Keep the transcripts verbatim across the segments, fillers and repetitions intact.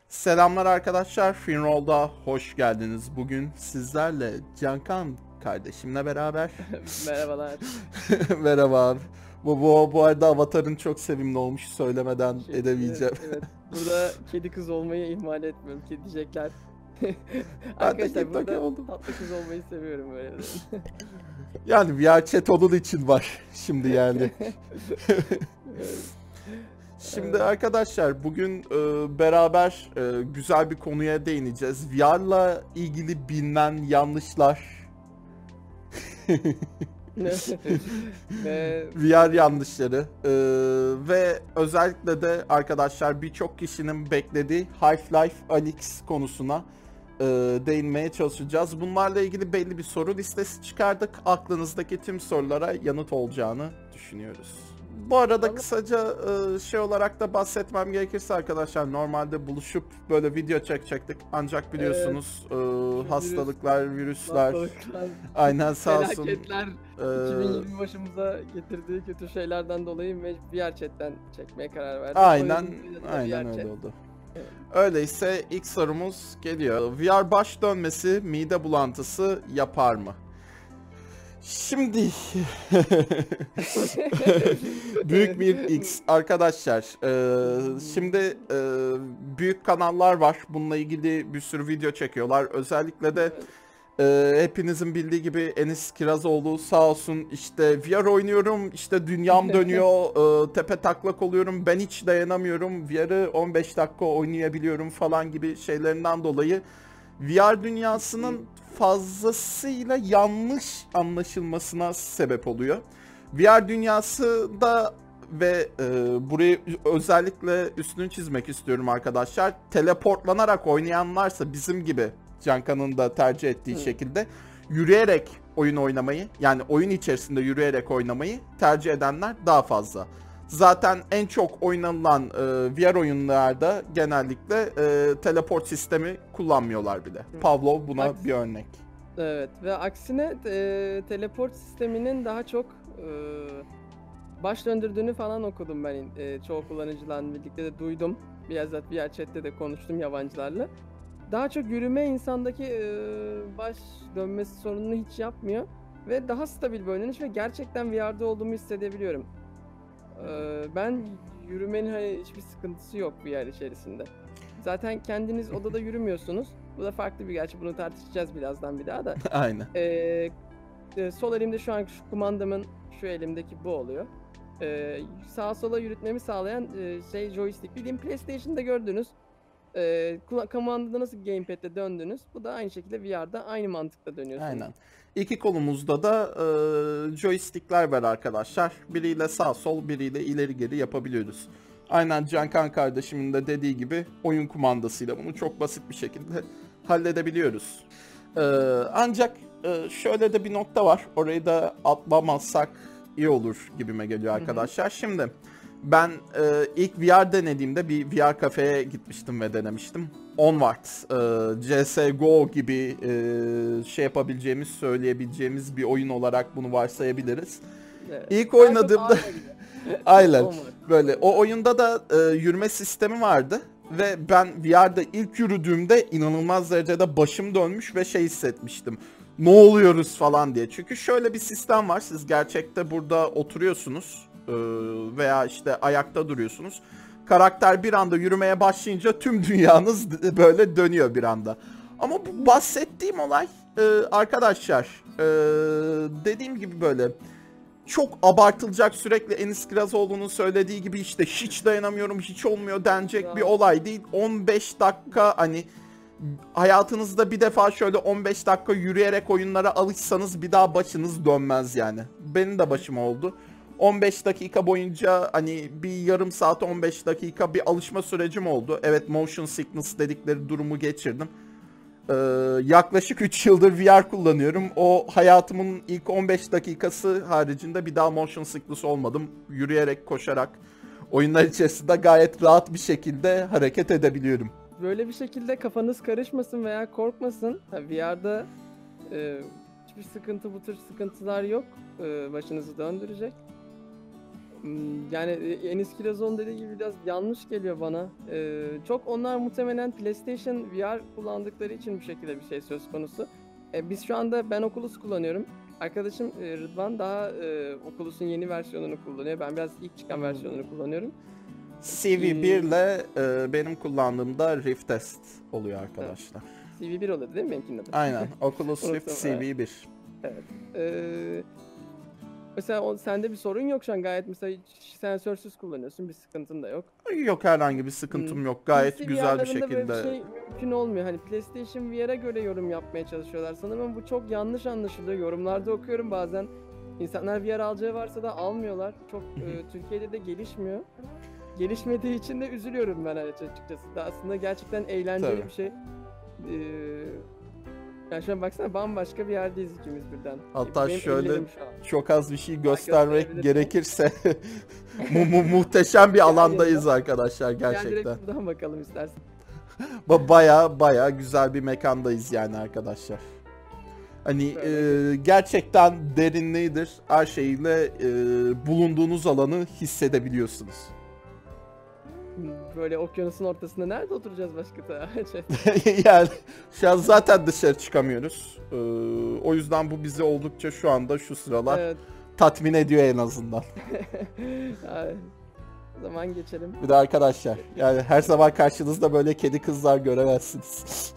Selamlar arkadaşlar, Finroll'da hoş geldiniz. Bugün sizlerle Cankan kardeşimle beraber. Merhabalar. Merhaba abi. Bu, bu, bu arada avatarın çok sevimli olmuş, söylemeden Teşekkür ederim. edemeyeceğim. Evet. Burada kedi kız olmayı ihmal etmiyorum. Kedicekler. Ben de Arkadaşlar TikTok burada oldum. tatlı kız olmayı seviyorum böyle. Yani V R chat onun için var şimdi yani. Evet. Şimdi Evet. arkadaşlar bugün e, beraber e, güzel bir konuya değineceğiz. V R'la ilgili bilinen yanlışlar. Ve V R yanlışları ee, ve özellikle de arkadaşlar birçok kişinin beklediği Half-Life Alyx konusuna e, değinmeye çalışacağız. Bunlarla ilgili belli bir soru listesi çıkardık. Aklınızdaki tüm sorulara yanıt olacağını düşünüyoruz. Bu arada Vallahi- kısaca e, şey olarak da bahsetmem gerekirse arkadaşlar, normalde buluşup böyle video çekecektik. Ancak biliyorsunuz e, virüs, hastalıklar, virüsler, hastalıklar, aynen sağ olsun. felaketler e, iki bin yirmi başımıza getirdiği kötü şeylerden dolayı mecbur V R chatten çekmeye karar verdik. Aynen, Oyunun adı da aynen V R öyle chat. oldu. Evet. Öyleyse ilk sorumuz geliyor. V R baş dönmesi, mide bulantısı yapar mı? Şimdi büyük bir X arkadaşlar. Ee, şimdi e, büyük kanallar var. Bununla ilgili bir sürü video çekiyorlar. Özellikle de e, hepinizin bildiği gibi Enis Kirazoğlu sağ olsun, işte V R oynuyorum, işte dünyam dönüyor, e, tepe taklak oluyorum, ben hiç dayanamıyorum, V R'ı on beş dakika oynayabiliyorum falan gibi şeylerinden dolayı V R dünyasının fazlasıyla yanlış anlaşılmasına sebep oluyor. V R dünyası da ve e, burayı özellikle üstünü çizmek istiyorum arkadaşlar. Teleportlanarak oynayanlarsa bizim gibi Cankan'ın da tercih ettiği Hı. şekilde yürüyerek oyun oynamayı, yani oyun içerisinde yürüyerek oynamayı tercih edenler daha fazla. Zaten en çok oynanılan e, V R oyunlarda genellikle e, teleport sistemi kullanmıyorlar bile. Pavlov buna Aks- bir örnek. Evet ve aksine e, teleport sisteminin daha çok e, baş döndürdüğünü falan okudum ben. E, çoğu kullanıcılarla birlikte de duydum. Bizzat V R chat'te de konuştum yabancılarla. Daha çok yürüme insandaki e, baş dönmesi sorununu hiç yapmıyor. Ve daha stabil bir oynanış ve gerçekten V R'da olduğumu hissedebiliyorum. E, ben yürümenin hani hiçbir sıkıntısı yok V R içerisinde. Zaten kendiniz odada yürümüyorsunuz. Bu da farklı bir gerçi, bunu tartışacağız birazdan bir daha da. Aynen. Ee, e, sol elimde şu an şu kumandamın şu elimdeki bu oluyor. Ee, sağa sola yürütmemi sağlayan e, şey joystick. Bildiğim PlayStation'da gördünüz. Ee, kula- kumandada nasıl gamepad'le döndünüz. Bu da aynı şekilde V R'da aynı mantıkla dönüyorsunuz. Aynen. İki kolumuzda da e, joystickler var arkadaşlar. Biriyle sağ sol, biriyle ileri geri yapabiliyoruz. Aynen Cankan kardeşimin de dediği gibi oyun kumandasıyla bunu çok basit bir şekilde halledebiliyoruz. E, ancak e, şöyle de bir nokta var. Orayı da atlamazsak iyi olur gibime geliyor arkadaşlar. Şimdi ben e, ilk V R denediğimde bir V R kafeye gitmiştim ve denemiştim. Onward, e, C S G O gibi e, şey yapabileceğimiz, söyleyebileceğimiz bir oyun olarak bunu varsayabiliriz. Evet. İlk Daha çok oynadığımda ağır gibi. aynen Olmadı. böyle o oyunda da e, yürüme sistemi vardı ve ben V R'da ilk yürüdüğümde inanılmaz derecede başım dönmüş ve şey hissetmiştim. Ne oluyoruz falan diye. Çünkü şöyle bir sistem var. Siz gerçekte burada oturuyorsunuz e, veya işte ayakta duruyorsunuz. Karakter bir anda yürümeye başlayınca tüm dünyanız böyle dönüyor bir anda. Ama bu bahsettiğim olay e, arkadaşlar e, dediğim gibi böyle çok abartılacak, sürekli Enis Kirazoğlu'nun söylediği gibi işte hiç dayanamıyorum, hiç olmuyor denecek bir olay değil. on beş dakika, hani hayatınızda bir defa şöyle on beş dakika yürüyerek oyunlara alışsanız bir daha başınız dönmez yani. Benim de başım oldu. on beş dakika boyunca hani bir yarım saat on beş dakika bir alışma sürecim oldu. Evet, motion sickness dedikleri durumu geçirdim. Ee, yaklaşık üç yıldır V R kullanıyorum. O hayatımın ilk on beş dakikası haricinde bir daha motion sickness olmadım. Yürüyerek, koşarak oyunlar içerisinde gayet rahat bir şekilde hareket edebiliyorum. Böyle bir şekilde kafanız karışmasın veya korkmasın. Ha, V R'da e, hiçbir sıkıntı, bu tür sıkıntılar yok. E, başınızı döndürecek. Hmm, Yani e, Enis Kirazon dediği gibi biraz yanlış geliyor bana. Ee, çok onlar muhtemelen PlayStation V R kullandıkları için bu şekilde bir şey söz konusu. Ee, biz şu anda ben Oculus kullanıyorum. Arkadaşım e, Rıdvan daha e, Oculus'un yeni versiyonunu kullanıyor. Ben biraz ilk çıkan versiyonunu kullanıyorum. C V bir ile e, benim kullandığımda Rift Test oluyor arkadaşlar. C V bir oluyor değil mi benimkinin adı? Aynen. Oculus Unuttum, Rift C V bir. Evet. Ee, mesela o, sende bir sorun yok şu an, gayet mesela hiç sensörsüz kullanıyorsun, bir sıkıntın da yok. Yok, herhangi bir sıkıntım Hmm. yok. Gayet P C güzel bir V R'larında böyle bir şekilde. şey mümkün olmuyor. Hani PlayStation V R'a göre yorum yapmaya çalışıyorlar sanırım ama bu çok yanlış anlaşılıyor. Yorumlarda okuyorum bazen. İnsanlar V R alacağı varsa da almıyorlar. Çok e, Türkiye'de de gelişmiyor. Gelişmediği için de üzülüyorum ben açıkçası. Da aslında gerçekten eğlenceli Tabii. bir şey. Ee, yani şu an baksana bambaşka bir yerdeyiz ikimiz birden. Hatta Benim şöyle ellerim şu an. çok az bir şey göstermek gösterebilirsin. gerekirse mu mu muhteşem bir alandayız arkadaşlar Gel direkt gerçekten. buradan bakalım istersen. Ba baya baya güzel bir mekandayız yani arkadaşlar. Hani e, gerçekten derinliğidir. Her şeyle e, bulunduğunuz alanı hissedebiliyorsunuz. Böyle okyanusun ortasında nerede oturacağız başka da? Yani şu an zaten dışarı çıkamıyoruz. Ee, o yüzden bu bizi oldukça şu anda şu sıralar Evet. tatmin ediyor en azından. Ay, o zaman geçelim. Bir de arkadaşlar yani her zaman karşınızda böyle kedi kızlar göremezsiniz.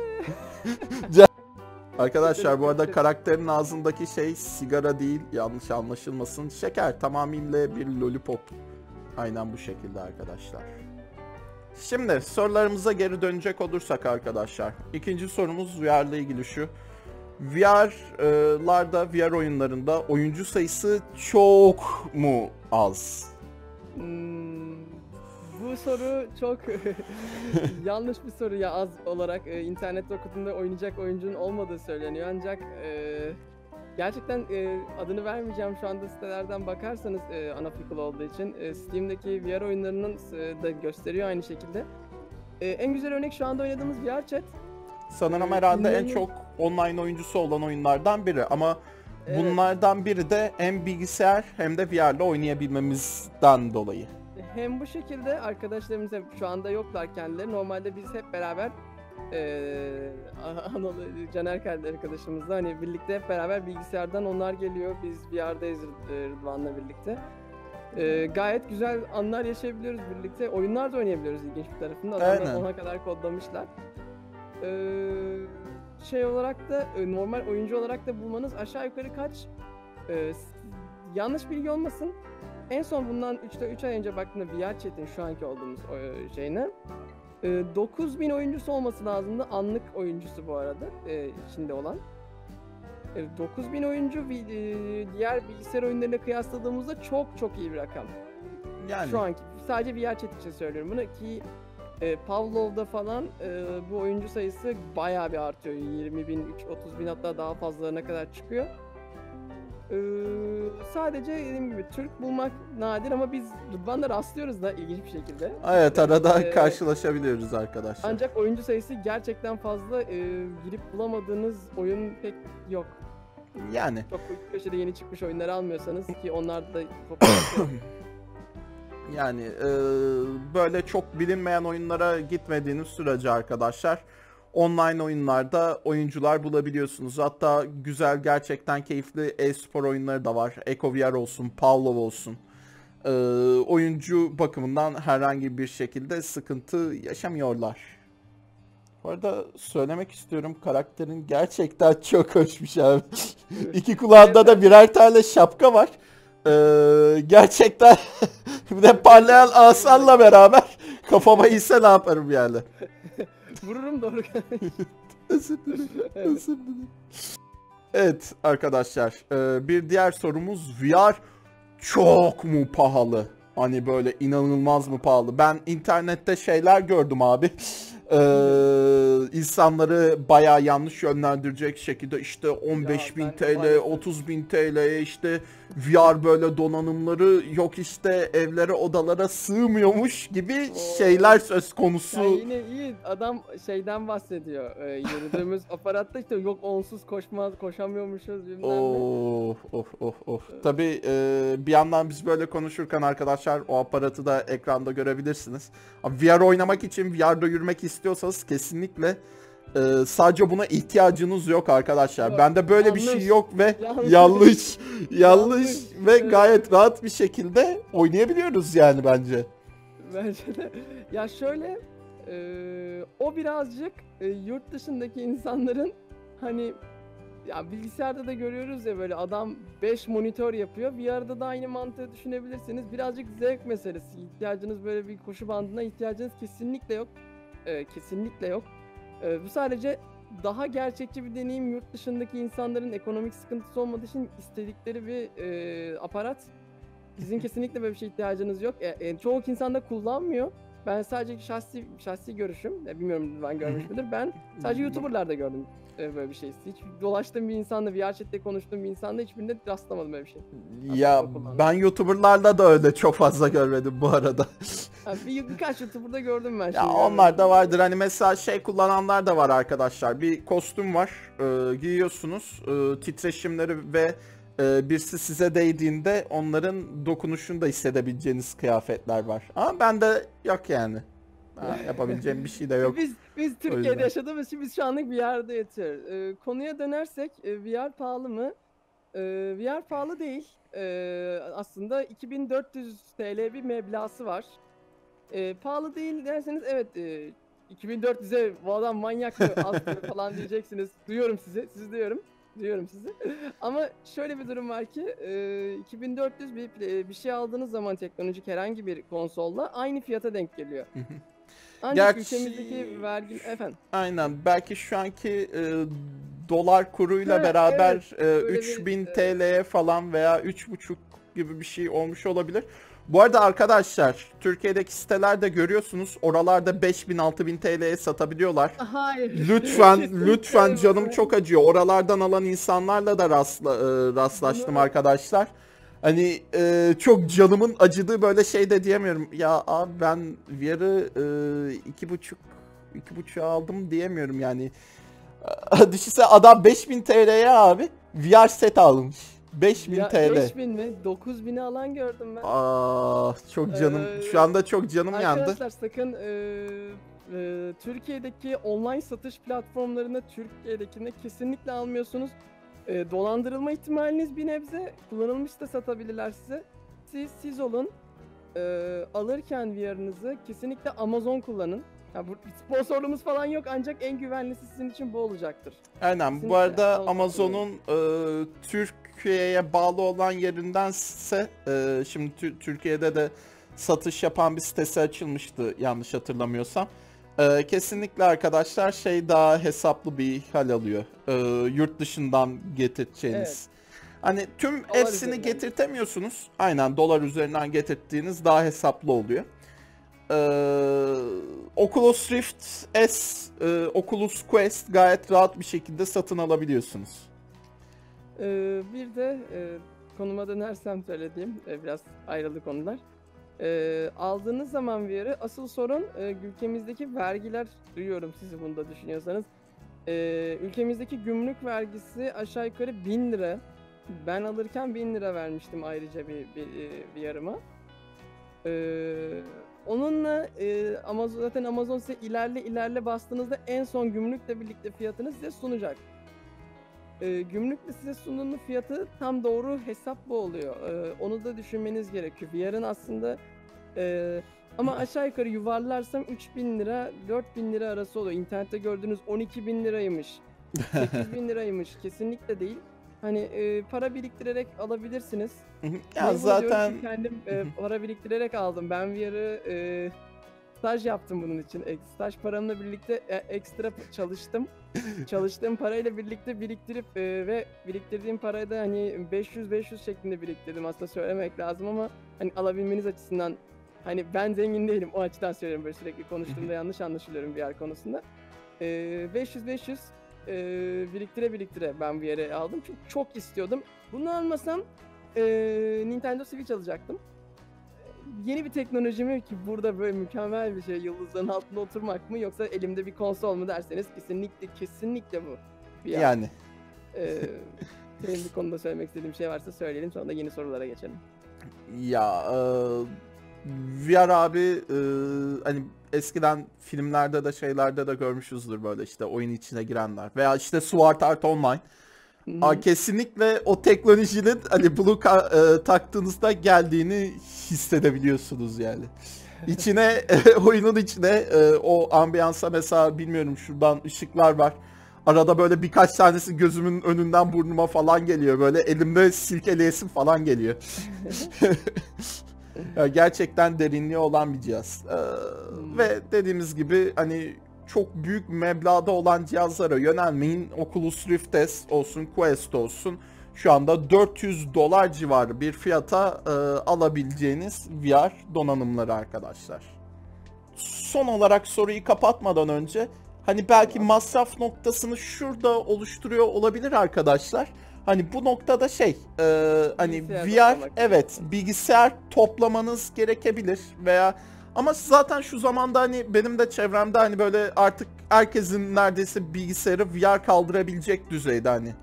Arkadaşlar bu arada karakterin ağzındaki şey sigara değil, yanlış anlaşılmasın. Şeker, tamamıyla bir lollipop. Aynen bu şekilde arkadaşlar. Şimdi sorularımıza geri dönecek olursak arkadaşlar. İkinci sorumuz V R ile ilgili şu. V R'larda, V R oyunlarında oyuncu sayısı çok mu az? Hmm, bu soru çok yanlış bir soru ya, az olarak. E, internette okuduğumda oynayacak oyuncunun olmadığı söyleniyor ancak e, gerçekten e, adını vermeyeceğim şu anda, sitelerden bakarsanız e, ana fikir olduğu için e, Steam'deki V R oyunlarının e, da gösteriyor aynı şekilde. E, en güzel örnek şu anda oynadığımız V R Chat. Sanırım Ee, herhalde en dinleyelim. çok online oyuncusu olan oyunlardan biri ama Evet. bunlardan biri de hem bilgisayar hem de V R'le oynayabilmemizden dolayı. Hem bu şekilde arkadaşlarımız hep şu anda yoklar kendileri. Normalde biz hep beraber eee Anadolu Caner kardeş arkadaşımızla hani birlikte hep beraber bilgisayardan onlar geliyor. Biz V R'dayız Rıd- Rıdvan'la birlikte. Eee, gayet güzel anlar yaşayabiliyoruz birlikte. Oyunlar da oynayabiliyoruz ilginç bir tarafında. Adamlar Aynen. ona kadar kodlamışlar. Eee, şey olarak da e, normal oyuncu olarak da bulmanız aşağı yukarı kaç? Eee, s- yanlış bilgi olmasın. En son bundan üç ay önce baktığımda V R Chat'in şu anki olduğumuz o- şeyine e, dokuz bin oyuncusu olması lazımdı. Anlık oyuncusu bu arada e, içinde olan. E, dokuz bin oyuncu bi- e, diğer bilgisayar oyunlarıyla kıyasladığımızda çok çok iyi bir rakam. Yani Şu anki sadece V R Chat için söylüyorum bunu ki e, Pavlov'da falan e, bu oyuncu sayısı bayağı bir artıyor. yirmi bin, otuz bin hatta daha fazlalarına kadar çıkıyor. Ee, sadece dediğim gibi Türk bulmak nadir ama biz Rıdvan'la rastlıyoruz da ilginç bir şekilde. evet, arada Ee, karşılaşabiliyoruz arkadaşlar. Ancak oyuncu sayısı gerçekten fazla. Ee, girip bulamadığınız oyun pek yok. Yani Çok köşede yeni çıkmış oyunları almıyorsanız ki onlar da çok yani e, böyle çok bilinmeyen oyunlara gitmediğiniz sürece arkadaşlar online oyunlarda oyuncular bulabiliyorsunuz. Hatta güzel, gerçekten keyifli e-spor oyunları da var. Eko V R olsun, Pavlov olsun. E, oyuncu bakımından herhangi bir şekilde sıkıntı yaşamıyorlar. Bu arada söylemek istiyorum, karakterin gerçekten çok hoşmuş abi. İki kulağında da birer tane şapka var. Ee, gerçekten bir de parlayan asanla beraber kafama ise ne yaparım yani. vururum doğru. Özür dilerim, özür dilerim. Evet arkadaşlar, e, bir diğer sorumuz, V R çok mu pahalı? Hani böyle inanılmaz mı pahalı? Ben internette şeyler gördüm abi. Ee, insanları bayağı yanlış yönlendirecek şekilde işte on beş bin ben T L, maalesef- otuz bin T L, işte V R böyle donanımları yok işte evlere odalara sığmıyormuş gibi Oo. şeyler söz konusu. Ya yine iyi adam şeyden bahsediyor. Ee, yürüdüğümüz aparatta işte yok onsuz koşmaz koşamıyormuşuz bilmem ne. Of of of of. Tabii e, bir yandan biz böyle konuşurken arkadaşlar o aparatı da ekranda görebilirsiniz. Abi V R oynamak için V R'da yürümek istiyorsanız kesinlikle e, sadece buna ihtiyacınız yok arkadaşlar. Yok, Bende böyle yanlış. bir şey yok ve Yanlış. yanlış yanlış, Yanlış. ve Evet. gayet rahat bir şekilde oynayabiliyoruz yani bence. Bence de. Ya şöyle e, o birazcık e, yurt dışındaki insanların hani ya bilgisayarda da görüyoruz ya böyle adam beş monitör yapıyor. V R'da da aynı mantığı düşünebilirsiniz. Birazcık zevk meselesi. İhtiyacınız böyle bir koşu bandına ihtiyacınız kesinlikle yok. E, kesinlikle yok. E, bu sadece daha gerçekçi bir deneyim, yurt dışındaki insanların ekonomik sıkıntısı olmadığı için istedikleri bir e, aparat. Sizin kesinlikle böyle bir şeye ihtiyacınız yok. E, e, çoğu insan da kullanmıyor. Ben sadece şahsi şahsi görüşüm, e, bilmiyorum ben görmüş müdür. Ben sadece YouTuber'larda gördüm e, böyle bir şey. Hiç dolaştığım bir insanla, V R chat'te konuştuğum bir insanla hiçbirinde rastlamadım böyle bir şey. Ya Aslında ben YouTuber'larda da öyle çok fazla görmedim bu arada. Ha, bir, birkaç YouTuber'da gördüm ben. Ya şimdi. onlar da vardır. Hani mesela şey kullananlar da var arkadaşlar. Bir kostüm var. E, giyiyorsunuz. E, titreşimleri ve e, birisi size değdiğinde onların dokunuşunu da hissedebileceğiniz kıyafetler var. Ama bende yok yani. Ha, yapabileceğim bir şey de yok. Biz biz Türkiye'de yüzden. yaşadığımız için biz şu anlık V R'da yatıyoruz. Ee, konuya dönersek e, V R pahalı mı? Ee, V R pahalı değil. Ee, aslında iki bin dört yüz T L bir meblası var. Ee, pahalı değil derseniz evet e, iki bin dört yüze bu adam manyak mı az falan diyeceksiniz. Duyuyorum sizi, sizi duyuyorum. Duyuyorum sizi. Ama şöyle bir durum var ki e, iki bin dört yüz bir, bir şey aldığınız zaman teknolojik herhangi bir konsolla aynı fiyata denk geliyor. Ancak Gerçi- ülkemizdeki vergi efendim. Aynen. Belki şu anki e, dolar kuruyla Ha, beraber evet. e, Öyle bir- üç bin evet. T L'ye falan veya üç buçuk gibi bir şey olmuş olabilir. Bu arada arkadaşlar Türkiye'deki sitelerde görüyorsunuz oralarda beş bin altı bin T L'ye satabiliyorlar. Hayır. Lütfen Kesinlikle lütfen canım evet. çok acıyor. Oralardan alan insanlarla da rastla, e, rastlaştım Bunu- arkadaşlar. Hani e, çok canımın acıdığı böyle şey de diyemiyorum. Ya abi ben V R'ı e, iki buçuk iki buçuğa aldım diyemiyorum yani. Düşünsene adam beş bin T L'ye abi V R set almış. beş bin Ya, T L. beş bin mi? dokuz bini alan gördüm ben. Ah çok canım Ee, şu anda çok canım yandı. Arkadaşlar sakın e, e, Türkiye'deki online satış platformlarını Türkiye'dekine kesinlikle almıyorsunuz. E, dolandırılma ihtimaliniz bir nebze. Kullanılmış da satabilirler size. Siz siz olun. E, alırken V R'ınızı kesinlikle Amazon kullanın. Ya bu sponsorluğumuz falan yok ancak en güvenlisi sizin için bu olacaktır. Aynen bu Kesinlikle arada Amazon Amazon'un e, Türkiye'ye bağlı olan yerindense e, şimdi Tü- Türkiye'de de satış yapan bir sitesi açılmıştı yanlış hatırlamıyorsam. E, kesinlikle arkadaşlar şey daha hesaplı bir hal alıyor. E, yurt dışından getireceğiniz. Evet. Hani tüm Dolar hepsini üzerinden. getirtemiyorsunuz. Aynen dolar üzerinden getirdiğiniz daha hesaplı oluyor. Ee, Oculus Rift S, e, Oculus Quest gayet rahat bir şekilde satın alabiliyorsunuz. Ee, bir de e, konuma dönersem söylediğim e, biraz ayrılı konular. Ee, aldığınız zaman V R'ı asıl sorun e, ülkemizdeki vergiler. Duyuyorum sizi bunu da düşünüyorsanız. Ee, ülkemizdeki gümrük vergisi aşağı yukarı bin lira. Ben alırken bin lira vermiştim ayrıca bir, bir, e, V R'ıma. Ee, onunla e, Amazon zaten Amazon size ilerle ilerle bastığınızda en son gümrükle birlikte fiyatını size sunacak. Ee, gümrükle size sunduğu fiyatı tam doğru hesap bu oluyor. Ee, onu da düşünmeniz gerekiyor. V R'ın aslında e, ama aşağı yukarı yuvarlarsam üç bin lira dört bin lira arası oluyor. İnternette gördüğünüz on iki bin liraymış. sekiz bin liraymış. Kesinlikle değil. Hani e, para biriktirerek alabilirsiniz. ya Ben bunu zaten diyorum ki kendim e, para biriktirerek aldım. Ben V R'ı e, staj yaptım bunun için. E, staj paramla birlikte e, ekstra çalıştım. Çalıştığım parayla birlikte biriktirip e, ve biriktirdiğim parayı da hani beş yüz beş yüz şeklinde biriktirdim. Aslında söylemek lazım ama hani alabilmeniz açısından hani ben zengin değilim o açıdan söylüyorum, böyle sürekli konuştuğumda yanlış anlaşılıyorum V R konusunda. E, beş yüz beş yüz e, biriktire biriktire ben V R'ı aldım. Çünkü çok istiyordum. Bunu almasam e, Nintendo Switch alacaktım. Yeni bir teknoloji mi ki burada böyle mükemmel bir şey, yıldızların altında oturmak mı, yoksa elimde bir konsol mu derseniz kesinlikle kesinlikle bu. Bir Yani. Ee, senin bir konuda söylemek istediğim şey varsa söyleyelim, sonra da yeni sorulara geçelim. Ya e, V R abi e, hani eskiden filmlerde de şeylerde de görmüşüzdür böyle işte oyun içine girenler veya işte Sword Art Online. Aa, kesinlikle o teknolojinin hani bunu e, taktığınızda geldiğini hissedebiliyorsunuz yani. İçine e, oyunun içine e, o ambiyansa mesela bilmiyorum şuradan ışıklar var. Arada böyle birkaç tanesi gözümün önünden burnuma falan geliyor. Böyle elimde silkeleyesim falan geliyor. Ya gerçekten derinliği olan bir cihaz. Ee, hmm. Ve dediğimiz gibi hani çok büyük meblağda olan cihazlara yönelmeyin. Oculus Rift S olsun, Quest olsun. Şu anda dört yüz dolar civarı bir fiyata e, alabileceğiniz V R donanımları arkadaşlar. Son olarak soruyu kapatmadan önce hani belki masraf noktasını şurada oluşturuyor olabilir arkadaşlar. Hani bu noktada şey e, hani bilgisayar V R evet bilgisayar toplamanız gerekebilir veya ama zaten şu zamanda hani benim de çevremde hani böyle artık herkesin neredeyse bilgisayarı V R kaldırabilecek düzeyde hani.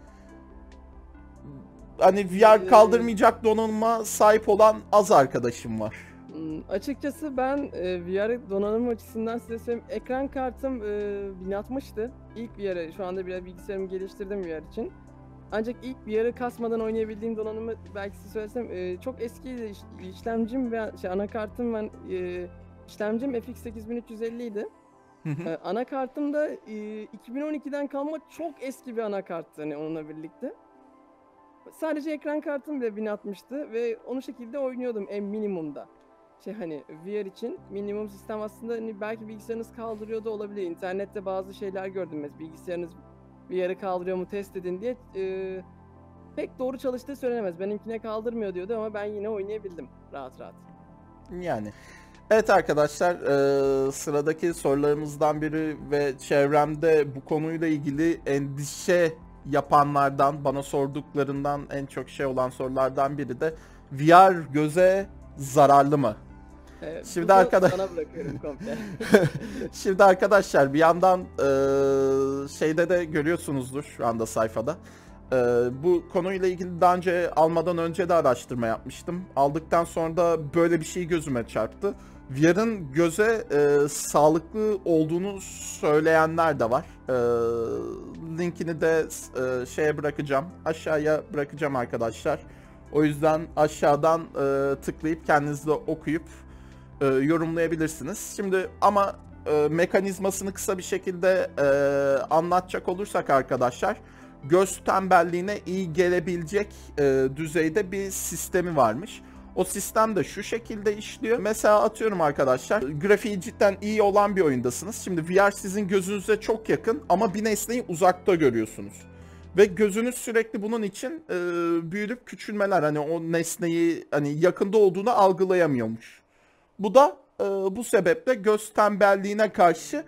Hani V R kaldırmayacak donanıma sahip olan az arkadaşım var. Hmm, açıkçası ben e, V R donanım açısından size söyleyeyim. Ekran kartım e, bin altmıştı. İlk V R'ı şu anda biraz bilgisayarımı geliştirdim V R için. Ancak ilk V R'ı kasmadan oynayabildiğim donanımı belki size söylesem e, çok eskiydi. İş, işlemcim ve şey, anakartım ben e, işlemcim F X sekiz bin üç yüz elli idi. e, anakartım da e, iki bin on ikiden kalma çok eski bir anakarttı hani onunla birlikte. Sadece ekran kartım bile bin altmıştı ve onu şekilde oynuyordum en minimumda. Şey hani V R için minimum sistem aslında hani belki bilgisayarınız kaldırıyor da olabilir. İnternette bazı şeyler gördüm mesela bilgisayarınız V R'ı kaldırıyor mu test edin diye. Ee, pek doğru çalıştığı söylenemez. Benimkine kaldırmıyor diyordu ama ben yine oynayabildim rahat rahat. Yani. Evet arkadaşlar e, sıradaki sorularımızdan biri ve çevremde bu konuyla ilgili endişe yapanlardan bana sorduklarından en çok şey olan sorulardan biri de V R göze zararlı mı? Evet, Şimdi arkadaş sana bırakıyorum komple. Şimdi arkadaşlar bir yandan e, şeyde de görüyorsunuzdur şu anda sayfada. E, bu konuyla ilgili daha önce almadan önce de araştırma yapmıştım. Aldıktan sonra da böyle bir şey gözüme çarptı. V R'ın göze e, sağlıklı olduğunu söyleyenler de var. E, linkini de e, şeye bırakacağım. Aşağıya bırakacağım arkadaşlar. O yüzden aşağıdan e, tıklayıp kendiniz de okuyup e, yorumlayabilirsiniz. Şimdi ama e, mekanizmasını kısa bir şekilde e, anlatacak olursak arkadaşlar, göz tembelliğine iyi gelebilecek e, düzeyde bir sistemi varmış. O sistem de şu şekilde işliyor. Mesela atıyorum arkadaşlar, grafiği cidden iyi olan bir oyundasınız. Şimdi V R sizin gözünüze çok yakın ama bir nesneyi uzakta görüyorsunuz. Ve gözünüz sürekli bunun için e, büyüyüp küçülmeler, hani o nesneyi hani yakında olduğunu algılayamıyormuş. Bu da e, bu sebeple göz tembelliğine karşı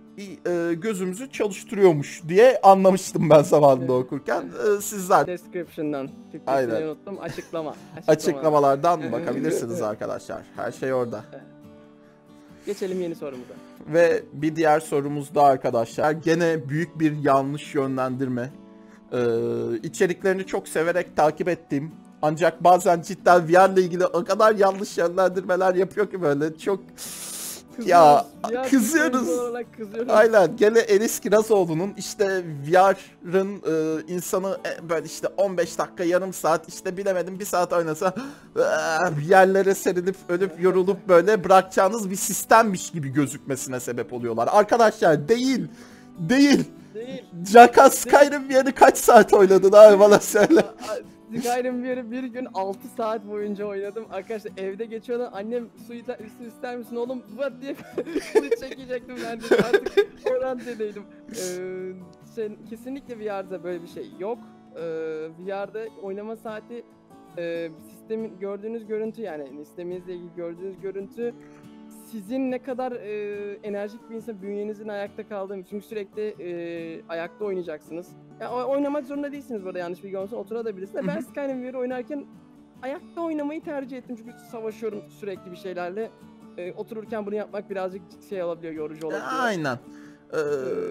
e, gözümüzü çalıştırıyormuş diye anlamıştım ben zamanında evet. okurken. E, sizler description'dan Türkçesini unuttum. Açıklama. Açıklama. Açıklamalardan bakabilirsiniz arkadaşlar. Her şey orada. Evet. Geçelim yeni sorumuza. Ve bir diğer sorumuz da arkadaşlar, gene büyük bir yanlış yönlendirme. Ee, içeriklerini çok severek takip ettiğim ancak bazen cidden V R ile ilgili o kadar yanlış yönlendirmeler yapıyor ki böyle çok kızıyoruz. ya, ya kızıyoruz. kızıyoruz. Aynen, gene Enis Kirazoğlu'nun işte V R'ın e, insanı e, böyle işte on beş dakika yarım saat işte bilemedim bir saat oynasa e, yerlere serilip ölüp yorulup böyle bırakacağınız bir sistemmiş gibi gözükmesine sebep oluyorlar. Arkadaşlar değil. Değil. Değil. Jaka Skyrim bir kaç saat oynadın abi bana söyle. Skyrim bir bir gün altı saat boyunca oynadım. Arkadaşlar evde geçiyorlar. Annem su, su ister misin oğlum? What diye bunu çekecektim ben de. Artık oran dedeydim. Ee, şey, kesinlikle V R'da böyle bir şey yok. Ee, V R'da oynama saati e, sistemin gördüğünüz görüntü, yani sisteminizle ilgili gördüğünüz görüntü sizin ne kadar e, enerjik bir insan, bünyenizin ayakta kaldığını, çünkü sürekli e, ayakta oynayacaksınız. Yani oynamak zorunda değilsiniz burada, yanlış bilgi olmasın, oturabilirsiniz. Ben Skyrim V R oynarken ayakta oynamayı tercih ettim çünkü savaşıyorum sürekli bir şeylerle. Ee, otururken bunu yapmak birazcık şey olabiliyor, yorucu olabiliyor. Aynen. Ee,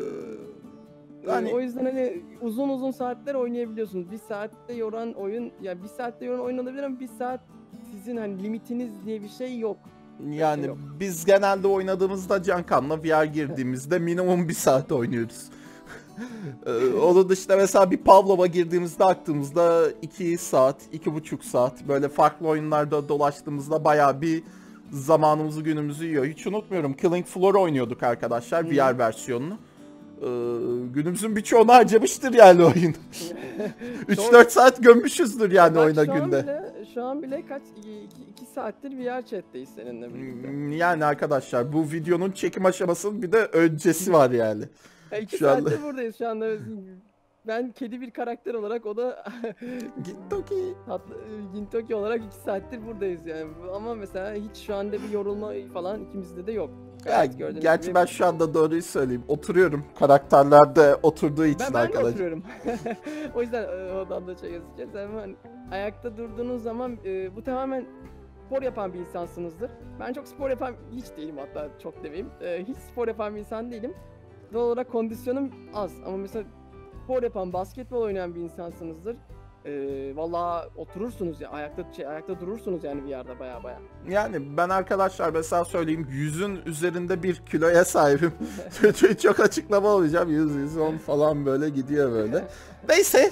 Ee, hani o yüzden hani uzun uzun saatler oynayabiliyorsunuz. Bir saatte yoran oyun, ya yani bir saatte yoran oyun olabilir ama bir saat sizin hani limitiniz diye bir şey yok. yani şey yok. biz genelde oynadığımızda Cankan'la V R girdiğimizde minimum bir saat oynuyoruz. Ee, onun dışında mesela bir Pavlov'a girdiğimizde aklımızda iki saat, iki buçuk saat böyle farklı oyunlarda dolaştığımızda bayağı bir zamanımızı günümüzü yiyor. Hiç unutmuyorum, Killing Floor oynuyorduk arkadaşlar, Hmm. V R versiyonunu. Ee, günümüzün birçoğunu harcamıştır yani oyun. üç dört saat gömmüşüzdür yani Bak, oyuna şu an günde. bile, şu an bile kaç iki saattir V R chat'teyiz seninle birlikte. Hmm, Yani arkadaşlar bu videonun çekim aşamasının bir de öncesi var yani. Ya iki Şu anda- saattir buradayız şu anda. Ben kedi bir karakter olarak, o da Gintoki. tatlı Gintoki olarak iki saattir buradayız yani. Ama mesela hiç şu anda bir yorulma falan ikimizde de yok. Ya, Gayet gördüğünüz gerçi gibi- ben şu anda doğruyu söyleyeyim. Oturuyorum. Karakterler de oturduğu için Ben, ben de arkadaşlar. oturuyorum. O yüzden e, odan da şey yazacağız. Hemen ayakta durduğunuz zaman e, bu tamamen spor yapan bir insansınızdır. Ben çok spor yapan hiç değilim, hatta çok demeyeyim. E, hiç spor yapan bir insan değilim. Doğal olarak kondisyonum az ama mesela spor yapan, basketbol oynayan bir insansınızdır. E, vallahi oturursunuz ya, ayakta şey, ayakta durursunuz yani bir yerde baya baya. Yani ben arkadaşlar mesela söyleyeyim, yüzün üzerinde bir kiloya sahibim. Çok açıklama olmayacağım. yüz yüz on falan böyle gidiyor böyle. Neyse.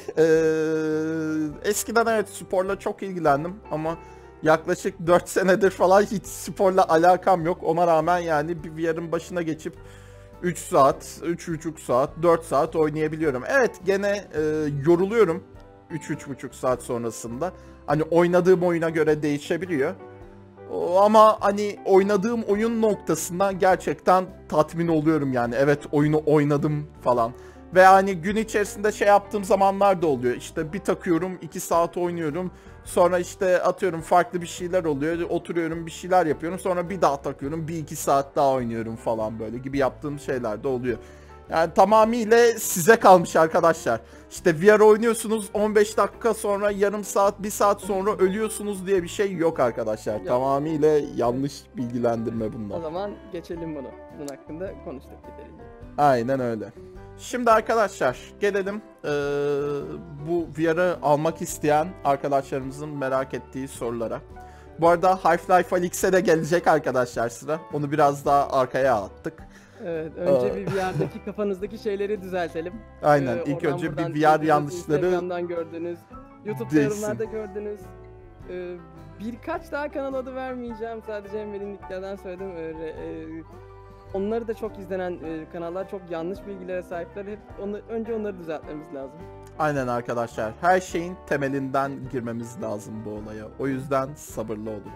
eee, eskiden evet sporla çok ilgilendim ama yaklaşık dört senedir falan hiç sporla alakam yok. Ona rağmen yani bir V R'ın başına geçip üç saat, üç buçuk saat, dört saat oynayabiliyorum. Evet, gene e, yoruluyorum üç üç buçuk saat sonrasında. Hani oynadığım oyuna göre değişebiliyor. O, ama hani oynadığım oyun noktasından gerçekten tatmin oluyorum yani. Evet, oyunu oynadım falan. Ve hani gün içerisinde şey yaptığım zamanlar da oluyor. İşte bir takıyorum, iki saat oynuyorum. Sonra işte atıyorum farklı bir şeyler oluyor. Oturuyorum, bir şeyler yapıyorum. Sonra bir daha takıyorum, bir iki saat daha oynuyorum falan böyle gibi yaptığım şeyler de oluyor. Yani tamamıyla size kalmış arkadaşlar. İşte V R oynuyorsunuz, on beş dakika sonra, yarım saat, bir saat sonra ölüyorsunuz diye bir şey yok arkadaşlar. Yok. Tamamıyla yanlış bilgilendirme O bunlar. zaman geçelim bunu. Bunun hakkında konuştuk yeterince. Aynen öyle. Şimdi arkadaşlar gelelim eee, bu V R'ı almak isteyen arkadaşlarımızın merak ettiği sorulara. Bu arada Half-Life Alyx'e de gelecek arkadaşlar sıra. Onu biraz daha arkaya attık. Evet, önce Aa. bir V R'daki kafanızdaki şeyleri düzeltelim. Aynen, Ee, ilk oradan önce bir buradan V R gördüğünüz, yanlışları Instagram'dan gördünüz, YouTube'da değilsin. yorumlarda gördünüz. Ee, birkaç daha kanal adı vermeyeceğim. Sadece Enver'in linklerden söyledim. Ee, e, onları da çok izlenen e, kanallar, çok yanlış bilgilere sahipler. Hep onu, önce onları düzeltmemiz lazım. Aynen arkadaşlar, her şeyin temelinden girmemiz lazım bu olaya. O yüzden sabırlı olun.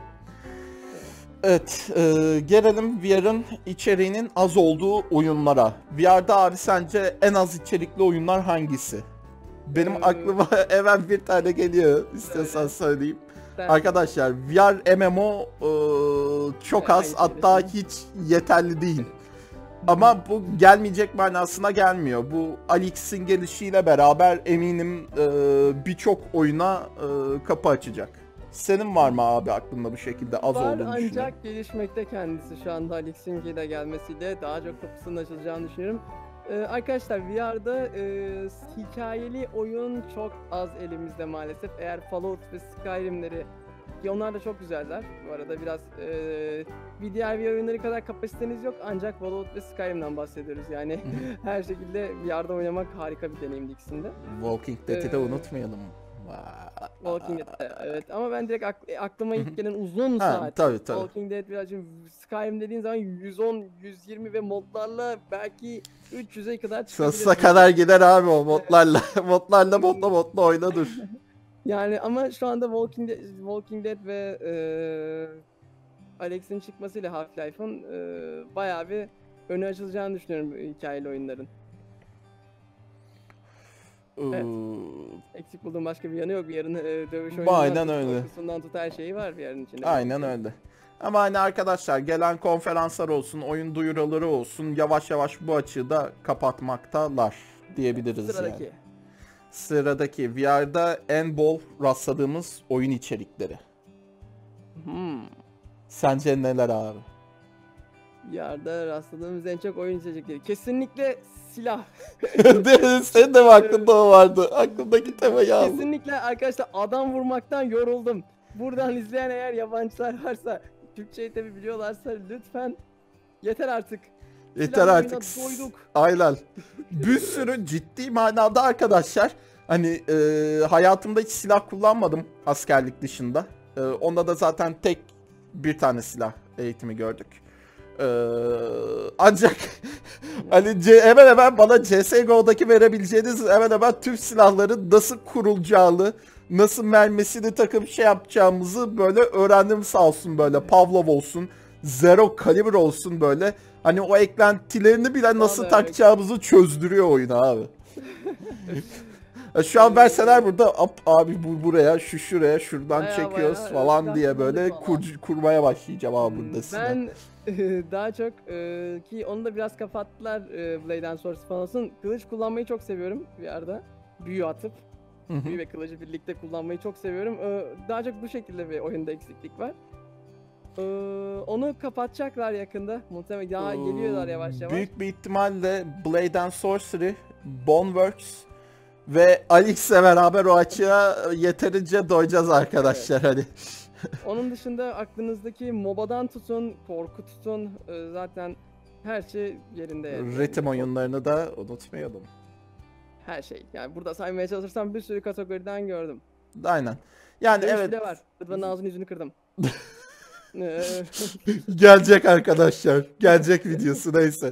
Evet, e, gelelim V R'ın içeriğinin az olduğu oyunlara. V R'da abi sence en az içerikli oyunlar hangisi? Benim Ee, aklıma hemen bir tane geliyor. İstiyorsan Öyle. söyleyeyim. Ben- Arkadaşlar V R M M O e, çok Evet, az, aynı hatta şeyi hiç yeterli değil. Ama bu gelmeyecek manasına gelmiyor. Bu Alyx'in gelişiyle beraber eminim e, birçok oyuna e, kapı açacak. Senin var mı abi aklında bu şekilde az Var olduğunu düşünüyorum? ancak gelişmekte kendisi. Şu anda Alex'in de gelmesiyle daha çok kapısının açılacağını düşünüyorum. Ee, arkadaşlar V R'da e, hikayeli oyun çok az elimizde maalesef. Eğer Fallout ve Skyrim'leri, ki onlar da çok güzeller. Bu arada biraz e, bir diğer V R oyunları kadar kapasiteniz yok, ancak Fallout ve Skyrim'den bahsediyoruz. Yani her şekilde V R'da oynamak harika bir deneyimdi ikisinde. Walking Dead'i de Ee, unutmayalım. Walking Dead, evet, ama ben direkt ak- aklıma ilk gelen uzun Ha, saat. tabii, tabii. Walking Dead birazcık, Skyrim dediğin zaman yüz on, yüz yirmi ve modlarla belki üç yüze kadar çıkabilir. Sonsuza kadar gider abi o modlarla. modlarla modla modla oyna dur. Yani ama şu anda Walking Dead, Walking Dead ve eee Alex'in çıkmasıyla Half-Life'ın eee bayağı bir önü açılacağını düşünüyorum hikayeli oyunların. Evet. Ee, Eksik bulduğum başka bir yanı yok. Bir yarın e, dövüş Bu oyunundan aynen tut, öyle. korkusundan tut, her şeyi var bir yarın içinde. Aynen öyle. Ama hani arkadaşlar gelen konferanslar olsun, oyun duyuruları olsun, yavaş yavaş bu açığı da kapatmaktalar diyebiliriz Sıradaki. yani. Sıradaki V R'da en bol rastladığımız oyun içerikleri. Hmm. Sence neler abi? Yarda rastladığımız en çok oyun içecekleri. Kesinlikle silah. Senin de mi aklında o vardı? Aklımdaki temayı aldım. Kesinlikle arkadaşlar adam vurmaktan yoruldum. Buradan izleyen eğer yabancılar varsa, Türkçeyi tabi biliyorlarsa lütfen yeter artık. Yeter Silah artık. oyununa doyduk. Aynen. Bir sürü ciddi manada arkadaşlar. Hani e, hayatımda hiç silah kullanmadım askerlik dışında. E, onda da zaten tek bir tane silah eğitimi gördük. E, ancak hani C- hemen hemen bana C S G O'daki verebileceğiniz hemen hemen tüm silahların nasıl kurulacağını, nasıl mermisini takıp şey yapacağımızı böyle öğrendim sağ olsun böyle. Pavlov olsun, Zero Caliber olsun böyle. Hani o eklentilerini bile nasıl Vallahi takacağımızı çözdürüyor oyunu abi. Ya şu an verseler burada "Ap- abi bu buraya, şu şuraya, şuradan Bayağı çekiyoruz bayağı falan silah diye böyle kullandık valla. kur- kurmaya başlayacağım abi Hmm, burada silah. Ben daha çok e, ki onu da biraz kapattılar e, Blade and Source falan olsun. Kılıç kullanmayı çok seviyorum bir yerde. Büyü atıp, Hı hı. büyü ve kılıcı birlikte kullanmayı çok seviyorum. E, daha çok bu şekilde bir oyunda eksiklik var. E, onu kapatacaklar yakında. Muhtemelen daha geliyorlar yavaş yavaş. Büyük bir ihtimalle Blade and Sorcery, Boneworks ve Alix'le beraber o açığa yeterince doyacağız arkadaşlar hani. Onun dışında aklınızdaki MOBA'dan tutun, korku tutun, e, zaten her şey yerinde. yani. Ritim oyunlarını da unutmayalım. Her şey. Yani burada saymaya çalışırsam bir sürü kategoriden gördüm. Aynen. Yani Dövüş evet. bile var. Rıdvan'ın ağzını yüzünü kırdım. Ee, Gelecek arkadaşlar. Gelecek videosu neyse.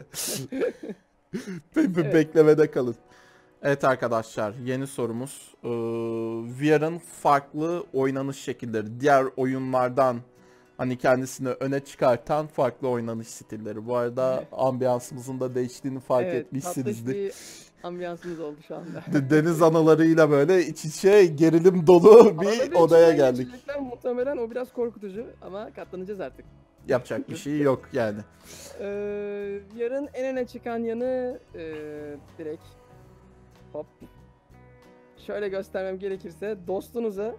Be- be- Evet. Beklemede kalın. Evet arkadaşlar, yeni sorumuz. Ee, V R'ın farklı oynanış şekilleri. Diğer oyunlardan hani kendisini öne çıkartan farklı oynanış stilleri. Bu arada ambiyansımızın da değiştiğini fark evet, tatlış etmişsinizdir. bir ambiyansımız oldu şu anda. De- Deniz analarıyla böyle iç içe gerilim dolu bir Arada odaya içinden geldik. geçecekler, muhtemelen o biraz korkutucu ama katlanacağız artık. Yapacak bir şey yok yani. Ee, yarın en öne çıkan yanı e, direkt hop şöyle göstermem gerekirse dostunuza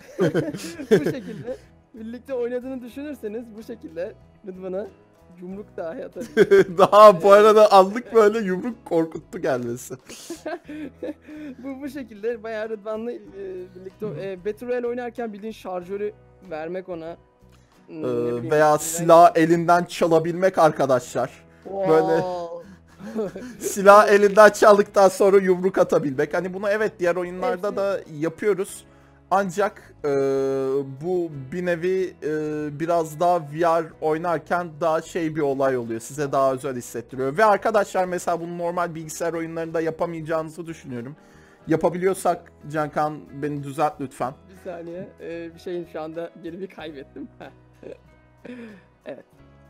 bu şekilde birlikte oynadığını düşünürseniz bu şekilde Rıdvan'a yumruk dahi atabilir. Daha bu arada anlık böyle yumruk korkuttu gelmesi. bu bu şekilde bayağı Rıdvan'la e, birlikte e, Battle Royale oynarken bildiğin şarjörü vermek ona. Hmm, ne Ee, bileyim, veya ben- silah elinden çalabilmek arkadaşlar. böyle- Wow. Silah elinden çaldıktan sonra yumruk atabilmek. Hani bunu evet diğer oyunlarda Hepsi- da yapıyoruz. Ancak e, bu bir nevi e, biraz daha V R oynarken daha şey bir olay oluyor. Size daha özel hissettiriyor. Ve arkadaşlar mesela bunu normal bilgisayar oyunlarında yapamayacağınızı düşünüyorum. Yapabiliyorsak Cankan beni düzelt lütfen. Bir saniye. Ee, bir şeyin şu anda gerimi kaybettim. Evet.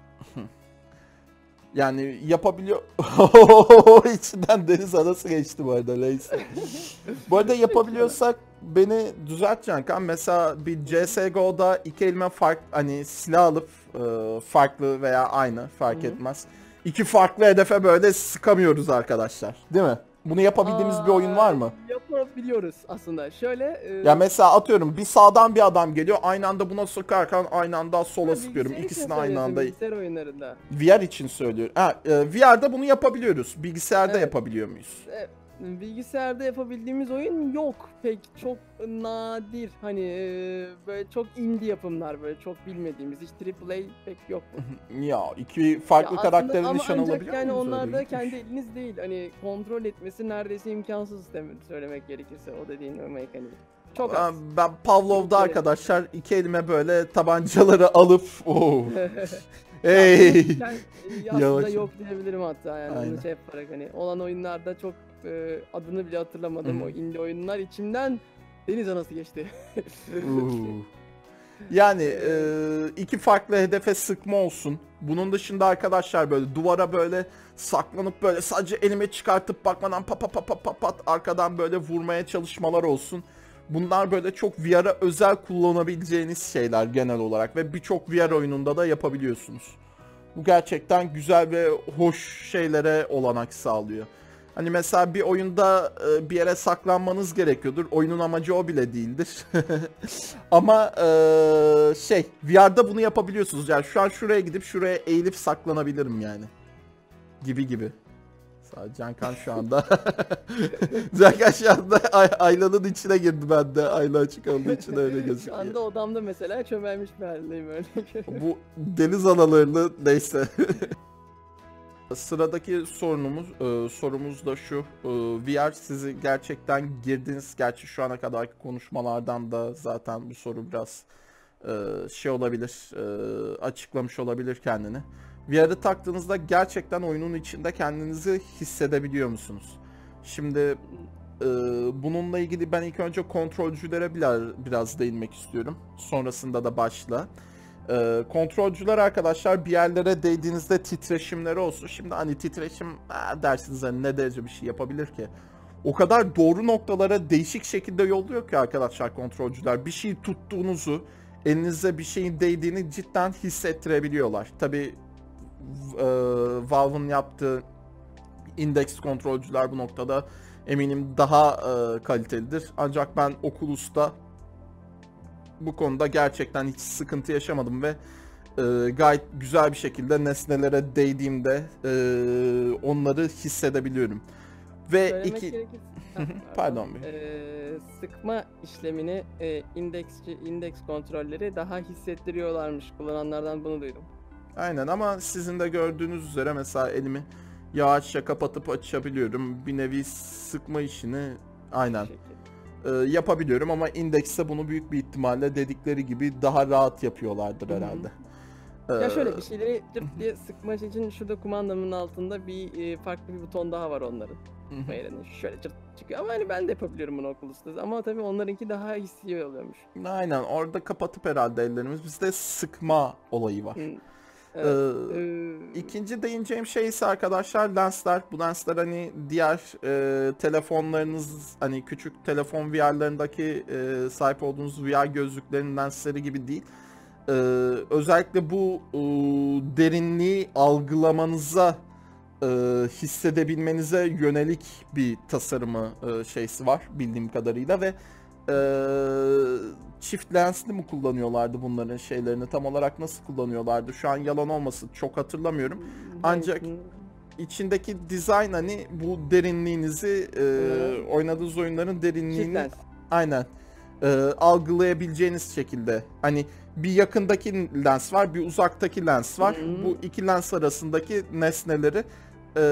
Yani yapabiliyor... İçinden deniz anası geçti bu arada neyse. Bu arada yapabiliyorsak beni düzelt Cankan. Mesela bir C S G O'da iki elime fark hani silah alıp e, farklı veya aynı fark Hı hı. etmez. İki farklı hedefe böyle sıkamıyoruz arkadaşlar. Değil mi? Bunu yapabildiğimiz bir oyun var mı? Aa, Yapabiliyoruz aslında. Şöyle. E, Ya mesela atıyorum bir sağdan bir adam geliyor. Aynı anda buna sıkarken aynı anda sola ha, sıkıyorum. bilgisayar için İkisini aynı söylüyorsun, anda. Bilgisayar oyunlarında. V R için söylüyorum. Ha, e, V R'da bunu yapabiliyoruz. Bilgisayarda Evet. yapabiliyor muyuz? E, bilgisayarda yapabildiğimiz oyun yok. Pek çok nadir. Hani e, böyle çok indie yapımlar, böyle çok bilmediğimiz. Hiç triple A pek yok. Ya iki farklı Ya aslında karakterin ama nişan ancak alabiliyor yani muyuz? onlar Öyle da ilginç. kendi eliniz değil. Hani kontrol etmesi neredeyse imkansız dem- söylemek gerekirse o dediğin o mekaniği. Çok az. Ben, ben Pavlov'da Evet. arkadaşlar iki elime böyle tabancaları alıp oh. Hey. Ben e, aslında Yavaş. yok diyebilirim hatta yani Aynen. bunu şey yaparak hani olan oyunlarda çok e, adını bile hatırlamadım Hı. o indie oyunlar içimden deniz anası geçti. Uuu. Yani e, iki farklı hedefe sıkma olsun. Bunun dışında arkadaşlar böyle duvara böyle saklanıp böyle sadece elime çıkartıp bakmadan pat pat pat pat pat pat arkadan böyle vurmaya çalışmalar olsun. Bunlar böyle çok V R'a özel kullanabileceğiniz şeyler genel olarak ve birçok V R oyununda da yapabiliyorsunuz. Bu gerçekten güzel ve hoş şeylere olanak sağlıyor. Hani mesela bir oyunda e, bir yere saklanmanız gerekiyordur. Oyunun amacı o bile değildir. Ama e, şey V R'da bunu yapabiliyorsunuz. Yani şu an şuraya gidip şuraya eğilip saklanabilirim yani. Gibi gibi. Sadece Cankan şu anda. Cankan şu anda ay Ayla'nın içine girdi bende. Ayla açık olduğu için öyle gözüküyor. Şu anda odamda mesela çömelmiş bir haldeyim öyle. Bu deniz analarını neyse. Sıradaki sorunumuz, e, sorumuz da şu. E, V R sizi gerçekten girdiniz. Gerçi şu ana kadarki konuşmalardan da zaten bu soru biraz e, şey olabilir, e, açıklamış olabilir kendini. V R'ı taktığınızda gerçekten oyunun içinde kendinizi hissedebiliyor musunuz? Şimdi e, bununla ilgili ben ilk önce kontrolcülere biraz, biraz değinmek istiyorum. Sonrasında da başla. Ee, kontrolcüler arkadaşlar bir yerlere değdiğinizde titreşimleri olsun. Şimdi hani titreşim ha, dersiniz hani ne derece bir şey yapabilir ki? O kadar doğru noktalara değişik şekilde yolluyor ki arkadaşlar kontrolcüler. Bir şeyi tuttuğunuzu, elinize bir şeyin değdiğini cidden hissettirebiliyorlar. Tabi e, Valve'ın yaptığı index kontrolcüler bu noktada eminim daha e, kalitelidir. Ancak ben Oculus'ta bu konuda gerçekten hiç sıkıntı yaşamadım ve e, gayet güzel bir şekilde nesnelere değdiğimde e, onları hissedebiliyorum. Ve Söylemek iki gerekirse- Heh, pardon bir. Ee, sıkma işlemini e, indeksçi indeks kontrolleri daha hissettiriyorlarmış. Kullananlardan bunu duydum. Aynen ama sizin de gördüğünüz üzere mesela elimi yavaşça kapatıp açabiliyorum. Bir nevi sıkma işini aynen Bu şekilde. e, yapabiliyorum ama indekste bunu büyük bir ihtimalle dedikleri gibi daha rahat yapıyorlardır Hı hı. herhalde. Ya Ee, şöyle bir şeyleri cırt diye sıkma için şurada kumandamın altında bir e, farklı bir buton daha var onların. hı hı. Sıkma yerine şöyle cırt çıkıyor ama hani ben de yapabiliyorum bunu Oculus'ta. Ama tabii onlarınki daha hissi oluyormuş. Aynen orada kapatıp herhalde ellerimiz. Bizde sıkma olayı var. Hı. Ee, Evet. Ee, ikinci değineceğim şey ise arkadaşlar lensler. Bu lensler hani diğer e, telefonlarınız hani küçük telefon V R'larındaki e, sahip olduğunuz V R gözlüklerinin lensleri gibi değil. Ee, özellikle bu e, derinliği algılamanıza e, hissedebilmenize yönelik bir tasarımı e, şeysi var bildiğim kadarıyla ve e, çift lensli mi kullanıyorlardı bunların şeylerini tam olarak nasıl kullanıyorlardı şu an yalan olmasın çok hatırlamıyorum ancak hangisini- içindeki dizayn hani bu derinliğinizi e, Evet. oynadığınız oyunların Çift derinliğini lens. aynen e, algılayabileceğiniz şekilde hani bir yakındaki lens var bir uzaktaki lens var Hı. bu iki lens arasındaki nesneleri e,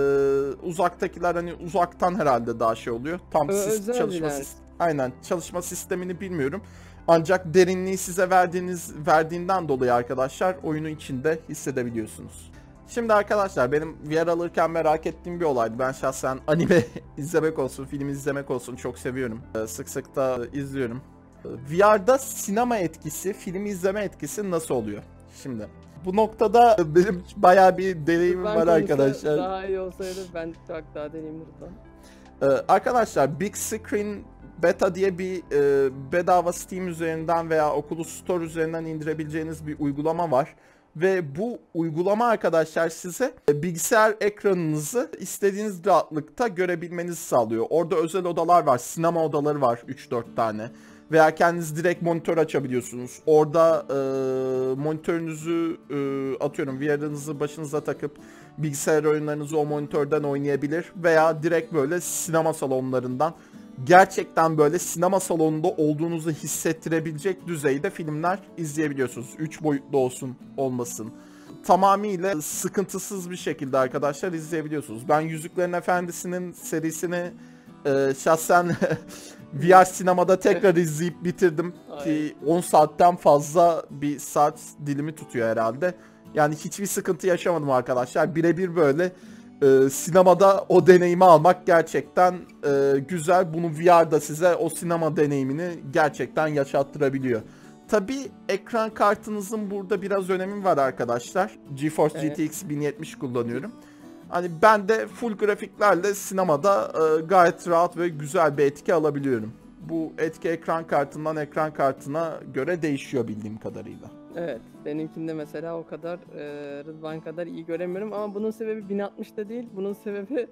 uzaktakiler hani uzaktan herhalde daha şey oluyor tam Ö- sis- özel bir çalışma lens. sis- aynen çalışma sistemini bilmiyorum ancak derinliği size verdiğiniz verdiğinden dolayı arkadaşlar oyunun içinde hissedebiliyorsunuz. Şimdi arkadaşlar benim V R alırken merak ettiğim bir olaydı. Ben şahsen anime izlemek olsun, film izlemek olsun çok seviyorum. Ee, Sık sık da izliyorum. Ee, V R'da sinema etkisi, film izleme etkisi nasıl oluyor? Şimdi bu noktada benim bayağı bir deneyimim Ben var konuşsa arkadaşlar. Daha iyi olsaydı ben çok daha deneyimli tutan. Ee, arkadaşlar Big Screen Beta diye bir e, bedava Steam üzerinden veya Oculus Store üzerinden indirebileceğiniz bir uygulama var. Ve bu uygulama arkadaşlar size bilgisayar ekranınızı istediğiniz rahatlıkta görebilmenizi sağlıyor. Orada özel odalar var, sinema odaları var üç dört tane. Veya kendiniz direkt monitör açabiliyorsunuz. Orada e, monitörünüzü e, atıyorum V R'ınızı başınıza takıp bilgisayar oyunlarınızı o monitörden oynayabilir. Veya direkt böyle sinema salonlarından gerçekten böyle sinema salonunda olduğunuzu hissettirebilecek düzeyde filmler izleyebiliyorsunuz. üç boyutlu olsun olmasın. Tamamıyla sıkıntısız bir şekilde arkadaşlar izleyebiliyorsunuz. Ben Yüzüklerin Efendisi'nin serisini e, şahsen V R sinemada tekrar izleyip bitirdim ki on saatten fazla bir saat dilimi tutuyor herhalde. Yani hiçbir sıkıntı yaşamadım arkadaşlar. Birebir böyle e, sinemada o deneyimi almak gerçekten e, güzel. Bunu V R'da size o sinema deneyimini gerçekten yaşattırabiliyor. Tabii ekran kartınızın burada biraz önemi var arkadaşlar. GeForce Evet. G T X bin yetmiş kullanıyorum. Hani ben de full grafiklerle sinemada e, gayet rahat ve güzel bir etki alabiliyorum. Bu etki ekran kartından ekran kartına göre değişiyor bildiğim kadarıyla. Evet, benimkinde mesela o kadar e, Rıdvan kadar iyi göremiyorum ama bunun sebebi bin altmışta değil, bunun sebebi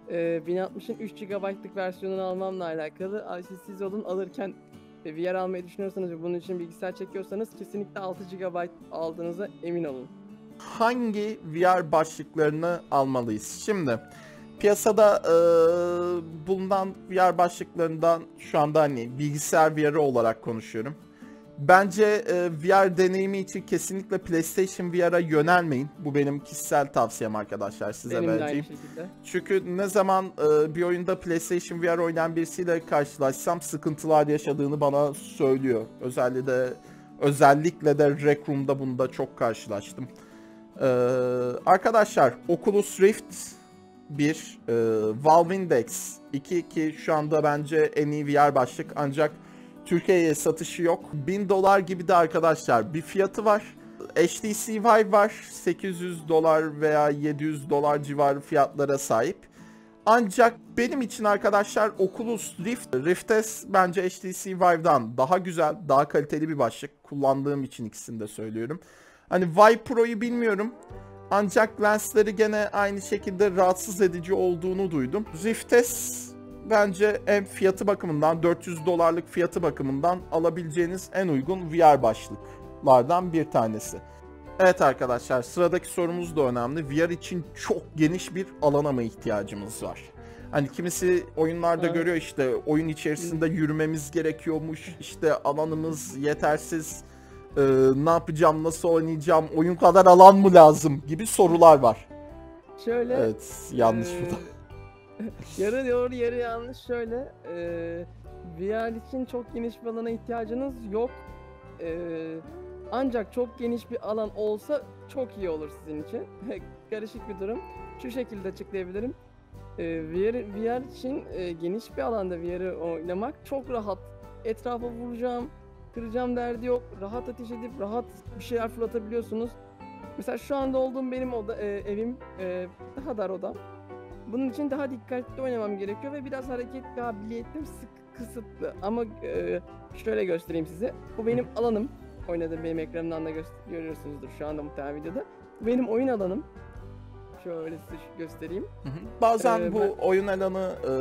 e, bin altmışın üç gigabaytlık versiyonunu almamla alakalı. Ay, siz, siz olun alırken e, V R almayı düşünüyorsanız ve bunun için bilgisayar çekiyorsanız kesinlikle altı gigabayt aldığınıza emin olun. Hangi V R başlıklarını almalıyız? Şimdi piyasada e, bulunan V R başlıklarından şu anda hani bilgisayar V R'ı olarak konuşuyorum. Bence e, V R deneyimi için kesinlikle PlayStation V R'a yönelmeyin. Bu benim kişisel tavsiyem arkadaşlar size Benim de aynı vereceğim. şekilde. Çünkü ne zaman e, bir oyunda PlayStation V R oynayan birisiyle karşılaşsam sıkıntılar yaşadığını bana söylüyor. Özellikle de özellikle de Rec Room'da bunda çok karşılaştım. Ee, arkadaşlar Oculus Rift bir, e, Valve Index iki ki şu anda bence en iyi V R başlık ancak Türkiye'ye satışı yok. bin dolar gibi de arkadaşlar bir fiyatı var. H T C Vive var, sekiz yüz dolar veya yedi yüz dolar civarı fiyatlara sahip. Ancak benim için arkadaşlar Oculus Rift, Rift S bence H T C Vive'dan daha güzel, daha kaliteli bir başlık. Kullandığım için ikisini de söylüyorum. Hani Vive Pro'yu bilmiyorum. Ancak lensleri gene aynı şekilde rahatsız edici olduğunu duydum. Rift S bence hem fiyatı bakımından dört yüz dolarlık fiyatı bakımından alabileceğiniz en uygun V R başlıklardan bir tanesi. Evet arkadaşlar sıradaki sorumuz da önemli. V R için çok geniş bir alana mı ihtiyacımız var? Hani kimisi oyunlarda Evet. görüyor işte oyun içerisinde yürümemiz gerekiyormuş, işte alanımız yetersiz, e, ne yapacağım, nasıl oynayacağım, oyun kadar alan mı lazım gibi sorular var. Şöyle Evet yanlış Ee, bu da. yarı doğru yarı yanlış şöyle. E, V R için çok geniş bir alana ihtiyacınız yok. E, ancak çok geniş bir alan olsa çok iyi olur sizin için. Karışık bir durum. Şu şekilde açıklayabilirim. E, V R, V R için e, geniş bir alanda V R'ı oynamak çok rahat. Etrafa vuracağım, kıracağım derdi yok. Rahat ateş edip rahat bir şeyler fırlatabiliyorsunuz. Mesela şu anda olduğum benim oda, e, evim e, daha dar odam. Bunun için daha dikkatli oynamam gerekiyor ve biraz hareket kabiliyetim sık kısıtlı. Ama e, şöyle göstereyim size. Bu benim alanım. Oynadığım benim ekranımdan da gö- görüyorsunuzdur şu anda muhtemelen videoda. Bu benim oyun alanım. Şöyle size şu- göstereyim. Hı hı. Bazen Ee, bu ben- oyun alanı e,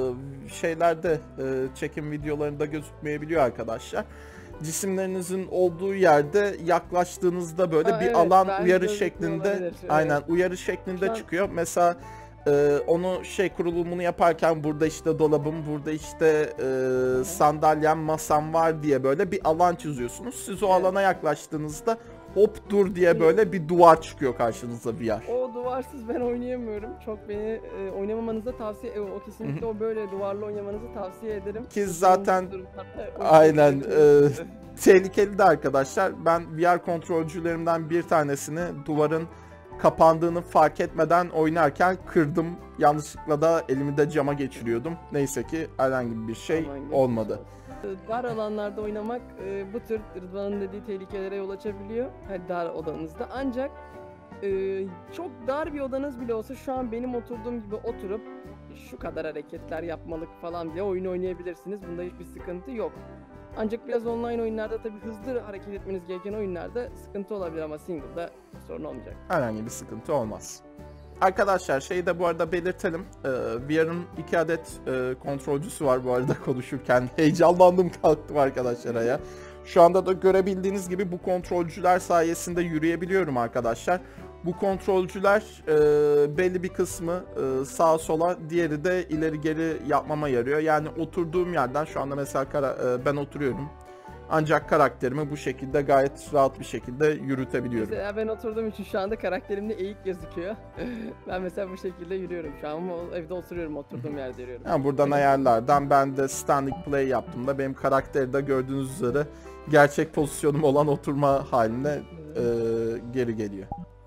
şeylerde e, çekim videolarında gözükmeyebiliyor arkadaşlar. Cisimlerinizin olduğu yerde yaklaştığınızda böyle Aa, bir evet, alan belki uyarı gözükmüyor şeklinde olabilir, evet. aynen uyarı şeklinde Şu an- çıkıyor. Mesela e, onu şey kurulumunu yaparken burada işte dolabım, burada işte e, sandalyem, masam var diye böyle bir alan çiziyorsunuz. Siz o Evet. alana yaklaştığınızda hop dur diye Evet. böyle bir duvar çıkıyor karşınıza V R. O duvarsız ben oynayamıyorum. Çok beni e, oynamamanızı da tavsiye e, o kesinlikle o böyle duvarlı oynamanızı tavsiye ederim. Ki Bu zaten- durumlarda o Aynen, şekilde- Tehlikeli de arkadaşlar. Ben V R kontrolcülerimden bir tanesini duvarın kapandığını fark etmeden oynarken kırdım. Yanlışlıkla da elimi de cama geçiriyordum. Neyse ki herhangi bir şey Aman geçmiş olmadı. olsun. Dar alanlarda oynamak e, bu tür Rıdvan'ın dediği tehlikelere yol açabiliyor. Hani dar odanızda. Ancak e, çok dar bir odanız bile olsa şu an benim oturduğum gibi oturup şu kadar hareketler yapmalık falan diye oyun oynayabilirsiniz. Bunda hiçbir sıkıntı yok. Ancak biraz online oyunlarda tabii hızlı hareket etmeniz gereken oyunlarda sıkıntı olabilir ama single'da sorun olmayacak. Herhangi bir sıkıntı olmaz. Arkadaşlar şeyi de bu arada belirtelim. Ee, V R'ın iki adet e, kontrolcüsü var bu arada konuşurken. Heyecanlandım kalktım arkadaşlar ya. Şu anda da görebildiğiniz gibi bu kontrolcüler sayesinde yürüyebiliyorum arkadaşlar. Bu kontrolcüler e, belli bir kısmı e, sağa sola, diğeri de ileri geri yapmama yarıyor. Yani oturduğum yerden şu anda mesela kara, e, ben oturuyorum. Ancak karakterimi bu şekilde gayet rahat bir şekilde yürütebiliyorum. Mesela ben oturduğum için şu anda karakterimde eğik gözüküyor. Ben mesela bu şekilde yürüyorum şu an ama evde oturuyorum, oturduğum yerde yürüyorum. Yani buradan ayarlardan ben de standing play yaptığımda benim karakteri de gördüğünüz üzere gerçek pozisyonum olan oturma haline e, geri geliyor.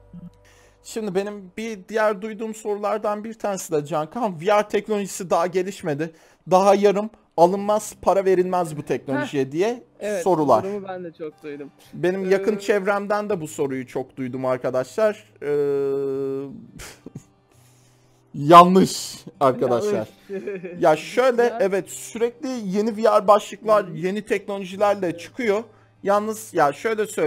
Şimdi benim bir diğer duyduğum sorulardan bir tanesi de Cankan, V R teknolojisi daha gelişmedi. Daha yarım alınmaz, para verilmez bu teknolojiye diye Evet, sorular. bu durumu ben de çok duydum. Benim yakın Ee, çevremden de bu soruyu çok duydum arkadaşlar. Ee, Yanlış arkadaşlar. Yanlış. Ya şöyle Ya- evet sürekli yeni V R başlıklar, yeni teknolojilerle çıkıyor. Yalnız ya şöyle söyleyeyim,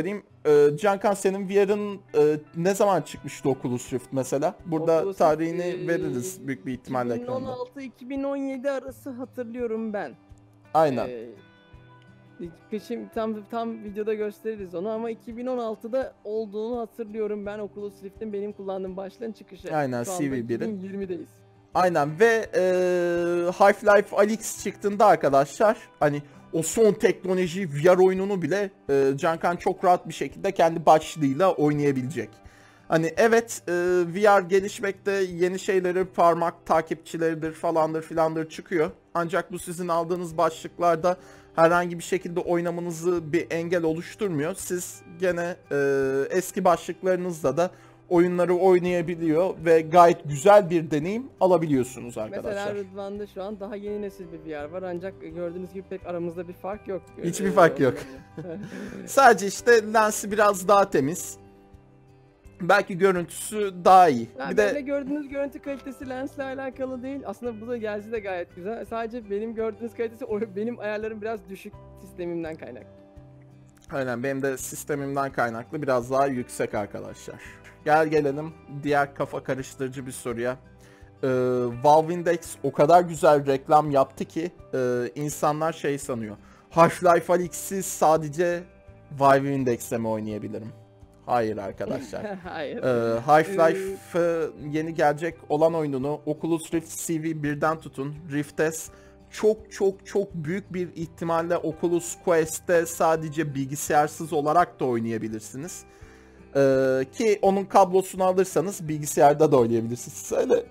Ee, Cankan, senin V R'ın e, ne zaman çıkmıştı Oculus Rift mesela? Burada Oculus Rift, tarihini e, veririz büyük bir ihtimalle ekranda. iki bin on altı iki bin on yedi arası hatırlıyorum ben. Aynen. Ee, Şimdi tam tam videoda gösteririz onu ama iki bin on altıda olduğunu hatırlıyorum ben. Oculus Rift'in benim kullandığım başlığın çıkışı. Aynen, Şu anda C V biri. iki bin yirmideyiz. Aynen ve e, Half-Life Alyx çıktığında arkadaşlar, hani o son teknoloji V R oyununu bile e, Cankan çok rahat bir şekilde kendi başlığıyla oynayabilecek. Hani evet, e, V R gelişmekte, yeni şeyleri, parmak takipçileridir falandır filandır çıkıyor. Ancak bu sizin aldığınız başlıklarda herhangi bir şekilde oynamanızı bir engel oluşturmuyor. Siz gene e, eski başlıklarınızla da oyunları oynayabiliyor ve gayet güzel bir deneyim alabiliyorsunuz arkadaşlar. Mesela Rıdvan'da şu an daha yeni nesil bir V R var ancak gördüğünüz gibi pek aramızda bir fark yok. Hiçbir Ee, fark yok. Sadece işte lensi biraz daha temiz. Belki görüntüsü daha iyi. Ya bir böyle de gördüğünüz görüntü kalitesi lensle alakalı değil. Aslında bu da geldi de gayet güzel. Sadece benim gördüğünüz kalitesi o benim ayarlarım biraz düşük sistemimden kaynaklı. aynen, benim de sistemimden kaynaklı biraz daha yüksek arkadaşlar. Gel gelelim diğer kafa karıştırıcı bir soruya. Ee, Valve Index o kadar güzel reklam yaptı ki e, insanlar şey sanıyor. Half-Life Alyx'i sadece Valve Index'te mi oynayabilirim? Hayır arkadaşlar. Hayır. Ee, Half-Life yeni gelecek olan oyununu Oculus Rift C V birden tutun Rift S, çok çok çok büyük bir ihtimalle Oculus Quest'te sadece bilgisayarsız olarak da oynayabilirsiniz. Ee, ki onun kablosunu alırsanız bilgisayarda da oynayabilirsiniz. Söyle.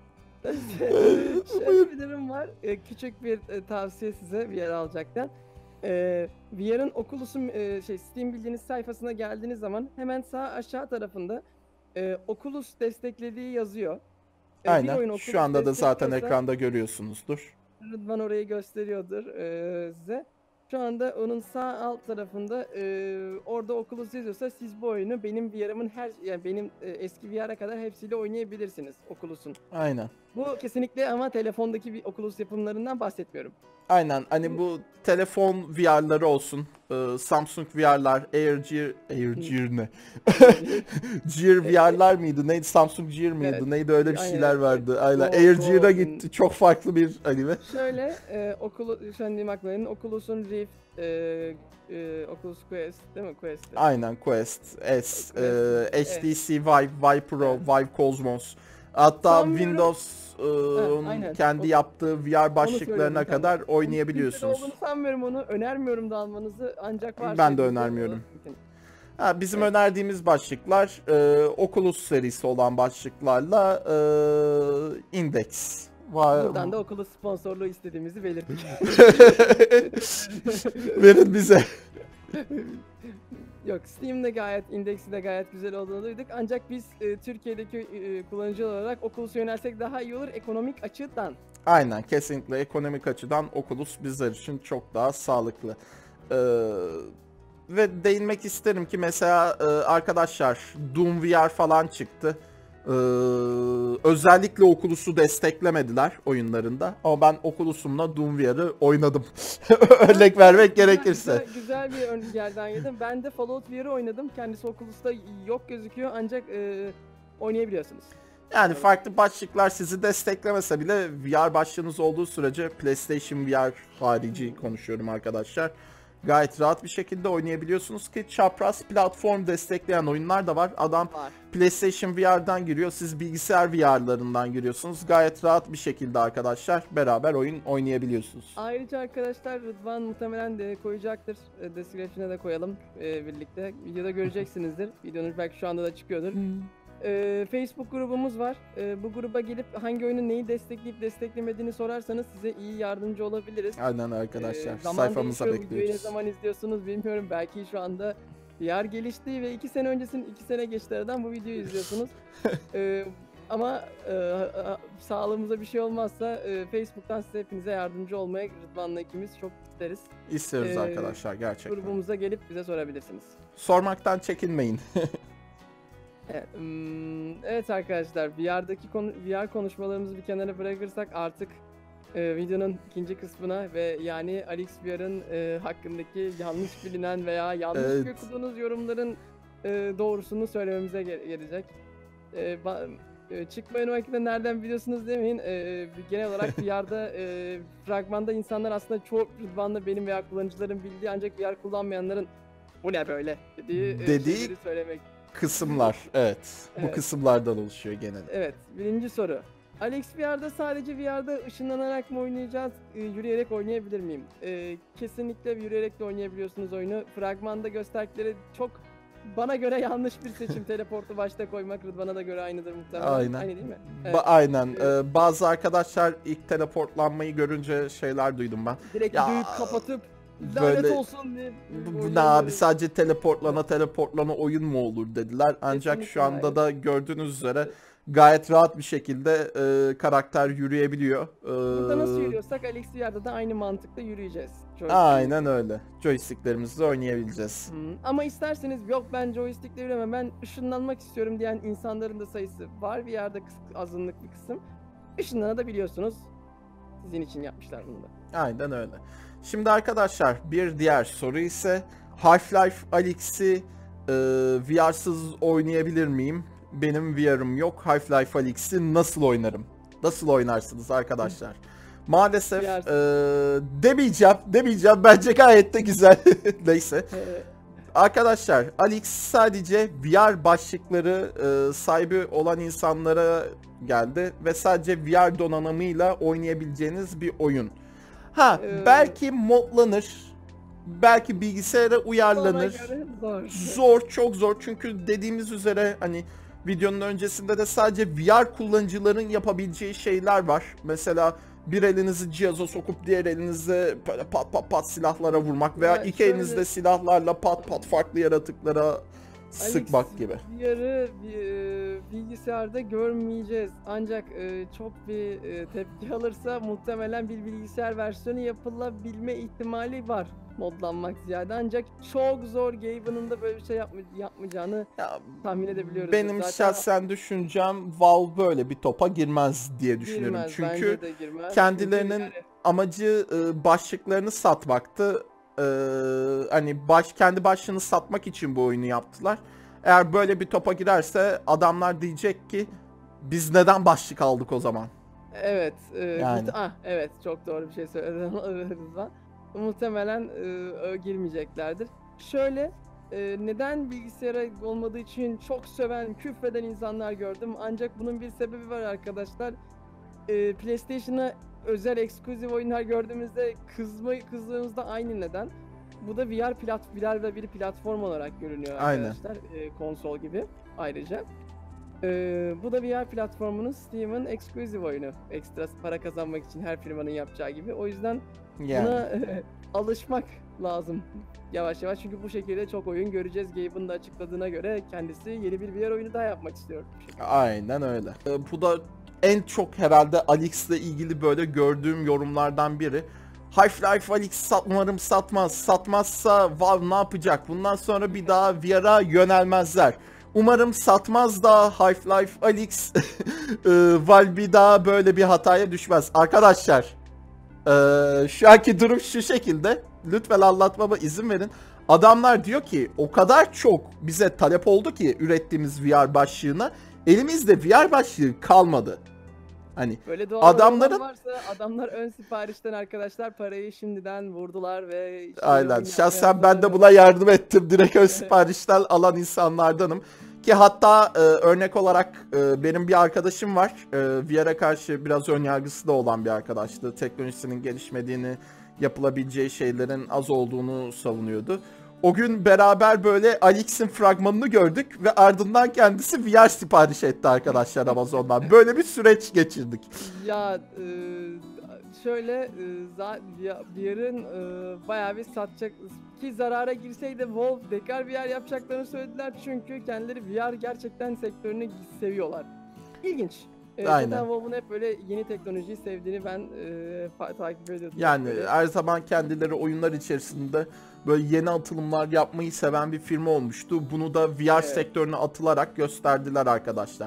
Şöyle bir durum var. Ee, küçük bir e, tavsiye size V R alacakken. Ee, V R'ın Oculus'un e, şey Steam bildiğiniz sayfasına geldiğiniz zaman hemen sağ aşağı tarafında e, Oculus desteklediği yazıyor. Ee, bir oyun Aynen. Oculus Şu anda da zaten destekliyorsa- ekranda görüyorsunuzdur. Rıdvan orayı gösteriyordur e, size. Şu anda onun sağ alt tarafında e, orada Oculus yazıyorsa siz bu oyunu benim V R'ımın her yani benim e, eski V R'a kadar hepsiyle oynayabilirsiniz Oculus'un. Aynen. Bu kesinlikle ama telefondaki bir Oculus yapımlarından bahsetmiyorum. Aynen. Hani bu telefon V R'ları olsun. e, Samsung V R'lar, Air Gear, Air Gear ne? Gear V R'lar mıydı? Neydi? Samsung Gear mıydı? Evet. Neydi? Öyle bir Aynen. şeyler vardı. Aynen. Go- Air Go Gear'a olsun. gitti. Çok farklı bir anime. Şöyle e, Oculus şu an diyeyim aklıma geldi. Oculus'un Rift, e, e, Oculus Quest değil mi? Quest. Aynen, Quest S, Quest, e, evet. H T C Vive, Vive Pro, Evet. Vive Cosmos. Hatta Sanmıyorum. Windows'un aynen. kendi O- yaptığı V R başlıklarına söylüyorum tam. kadar Kimsede oynayabiliyorsunuz. olduğunu sanmıyorum onu. Önermiyorum da almanızı ancak varsa Ben de elinizde önermiyorum. mümkün. Ha, bizim Evet. önerdiğimiz başlıklar e, Oculus serisi olan başlıklarla e, Index. Va- Buradan da Oculus sponsorluğu istediğimizi belirttik. Verin bize. Yok, Steam'de gayet, indeksi de gayet güzel olduğunu duyduk. Ancak biz e, Türkiye'deki e, kullanıcı olarak Oculus'a yönelsek daha iyi olur ekonomik açıdan. Aynen, kesinlikle ekonomik açıdan Oculus bizler için çok daha sağlıklı. Ee, ve değinmek isterim ki mesela e, arkadaşlar Doom V R falan çıktı. Ee, özellikle Oculus'u desteklemediler oyunlarda. Ama ben Oculus'umla Doom V R'ı oynadım. Örnek vermek gerekirse. Güzel, güzel bir ön yerden yedim. Ben de Fallout V R'ı oynadım. Kendisi Oculus'ta yok gözüküyor ancak e, oynayabiliyorsunuz. Yani farklı başlıklar sizi desteklemese bile V R başlığınız olduğu sürece PlayStation V R harici konuşuyorum arkadaşlar. Gayet rahat bir şekilde oynayabiliyorsunuz ki çapraz platform destekleyen oyunlar da var. Adam Var. PlayStation V R'dan giriyor, siz bilgisayar V R'larından giriyorsunuz. Gayet rahat bir şekilde arkadaşlar beraber oyun oynayabiliyorsunuz. Ayrıca arkadaşlar Rıdvan muhtemelen de koyacaktır. E, description'a da koyalım e, birlikte. Videoda göreceksinizdir. Videonun belki şu anda da çıkıyordur. E, Facebook grubumuz var. E, bu gruba gelip hangi oyunun neyi destekleyip desteklemediğini sorarsanız size iyi yardımcı olabiliriz. Aynen arkadaşlar, E, zaman sayfamıza değişiyor, videoyu ne bekliyoruz. zaman izliyorsunuz bilmiyorum. Belki şu anda V R gelişti ve iki sene öncesinin iki sene geçti aradan bu videoyu izliyorsunuz. e, ama e, a- sağlığımıza bir şey olmazsa e, Facebook'tan size hepinize yardımcı olmaya Rıdvan'la ikimiz çok isteriz. İstiyoruz e, arkadaşlar gerçekten. Grubumuza gelip bize sorabilirsiniz. Sormaktan çekinmeyin. Evet, hmm, evet arkadaşlar V R'daki konu, V R konuşmalarımızı bir kenara bırakırsak artık e, videonun ikinci kısmına ve yani Alex V R'ın e, hakkındaki yanlış bilinen veya yanlış Evet. okuduğunuz yorumların e, doğrusunu söylememize ge- gelecek. E, ba- e, çıkmayan vakit nereden biliyorsunuz demeyin. E, genel olarak V R'da e, fragmanda insanlar aslında çoğu Rıdvan'la benim veya kullanıcıların bildiği ancak V R kullanmayanların bu ne böyle dediği, e, Dediği şeyleri söylemek. Kısımlar, evet. Bu Evet. kısımlardan oluşuyor genelde. Evet, birinci soru. Alex V R'da sadece V R'da ışınlanarak mı oynayacağız, e, yürüyerek oynayabilir miyim? E, kesinlikle yürüyerek de oynayabiliyorsunuz oyunu. Fragmanda gösterdikleri çok bana göre yanlış bir seçim. Teleportu başta koymak Rıdvan'a da göre aynıdır muhtemelen. Aynen. Aynı değil mi? Ba- Evet. aynen. Evet. Ee, bazı arkadaşlar ilk teleportlanmayı görünce şeyler duydum ben. Direkt Ya, videoyu kapatıp böyle- lanet olsun diye. Bu, bu ne oynayanları- abi, sadece teleportlana teleportlana oyun mu olur dediler. Ancak Kesinlikle şu anda hayır. da gördüğünüz üzere gayet rahat bir şekilde e, karakter yürüyebiliyor. Burada nasıl Ee, yürüyorsak Alex V R'da da aynı mantıkla yürüyeceğiz. Joystick- Aynen öyle. Joysticklerimizle oynayabileceğiz. Hı. Ama isterseniz yok ben joystickle yürüyemem ben ışınlanmak istiyorum diyen insanların da sayısı var bir yerde kıs- azınlık bir kısım. Işınlanabiliyorsunuz. Sizin için yapmışlar bunu da. Aynen öyle. Şimdi arkadaşlar bir diğer soru ise Half-Life Alyx'i e, V R'sız oynayabilir miyim? Benim V R'ım yok. Half-Life Alyx'i nasıl oynarım? Nasıl oynarsınız arkadaşlar? Maalesef V R e, demeyeceğim. Demeyeceğim. Bence gayet de güzel. Neyse. Ee, Arkadaşlar Alyx sadece V R başlıkları e, sahibi olan insanlara geldi ve sadece V R donanımıyla oynayabileceğiniz bir oyun. Ha Ee, belki modlanır, belki bilgisayara bana uyarlanır. göre zor. Zor, çok zor çünkü dediğimiz üzere hani videonun öncesinde de sadece V R kullanıcıların yapabileceği şeyler var. Mesela bir elinizi cihaza sokup diğer elinizle böyle pat pat pat silahlara vurmak veya Ya iki şöyle- elinizle silahlarla pat pat farklı yaratıklara sıkmak gibi. V R'ı e, bilgisayarda görmeyeceğiz. Ancak e, çok bir e, tepki alırsa muhtemelen bir bilgisayar versiyonu yapılabilme ihtimali var. Modlanmak ziyade ancak çok zor Gaben'ın da böyle bir şey yapma, yapmayacağını Ya, tahmin edebiliyoruz. benim Zaten şahsen düşüncem Valve böyle bir topa girmez diye düşünüyorum. girmez, Çünkü bence de girmez. kendilerinin Çünkü yani- amacı e, başlıklarını satmaktı. E, hani baş kendi başlığını satmak için bu oyunu yaptılar. Eğer böyle bir topa girerse adamlar diyecek ki biz neden başlık aldık o zaman? Evet. E, Yani. muhte- ah, evet çok doğru bir şey söyledin Rıdvan. Muhtemelen e, girmeyeceklerdir. Şöyle e, neden bilgisayara olmadığı için çok söven, küfreden insanlar gördüm. Ancak bunun bir sebebi var arkadaşlar. E, PlayStation'a özel eksklusif oyunlar gördüğümüzde kızma kızdığımızda aynı neden. Bu da V R plat V R ve bir platform olarak görünüyor Aynen. arkadaşlar. E, konsol gibi ayrıca. Ee, bu da V R platformunun Steam'in eksklusif oyunu. Ekstra para kazanmak için her firmanın yapacağı gibi. O yüzden Yani. buna alışmak lazım yavaş yavaş. Çünkü bu şekilde çok oyun göreceğiz. Gabe'ın da açıkladığına göre kendisi yeni bir V R oyunu daha yapmak istiyor. bu şekilde. Aynen öyle. Ee, Bu da en çok herhalde Alyx'le ilgili böyle gördüğüm yorumlardan biri. Half-Life Alyx sat, umarım satmaz. Satmazsa Valve ne yapacak? Bundan sonra bir daha V R'a yönelmezler. Umarım satmaz da Half-Life Alyx e, Valve bir daha böyle bir hataya düşmez. Arkadaşlar e, şu anki durum şu şekilde. Lütfen anlatmama izin verin. Adamlar diyor ki o kadar çok bize talep oldu ki ürettiğimiz V R başlığına elimizde V R başlığı kalmadı. Hani Böyle doğal Adamların- olan varsa adamlar ön siparişten arkadaşlar parayı şimdiden vurdular ve şimdi aynen. oyun Şahsen yapmaya ben de buna yardım ettim. Direkt ön siparişten alan insanlardanım. Ki hatta e, örnek olarak e, benim bir arkadaşım var. E, V R'a karşı biraz önyargısı da olan bir arkadaştı. Teknolojisinin gelişmediğini, yapılabileceği şeylerin az olduğunu savunuyordu. O gün beraber böyle Alyx'in fragmanını gördük ve ardından kendisi V R sipariş etti arkadaşlar Amazon'dan. Böyle bir süreç geçirdik. Ya e, şöyle e, za- ya- V R'ın e, bayağı bir satacak ki zarara girseydi Valve tekrar V R yapacaklarını söylediler çünkü kendileri V R gerçekten sektörünü seviyorlar. İlginç. E, Aynen. zaten Valve'ın hep böyle yeni teknolojiyi sevdiğini ben e, fa- takip ediyordum. Yani Böyle. her zaman kendileri oyunlar içerisinde böyle yeni atılımlar yapmayı seven bir firma olmuştu. Bunu da V R Evet. sektörüne atılarak gösterdiler arkadaşlar.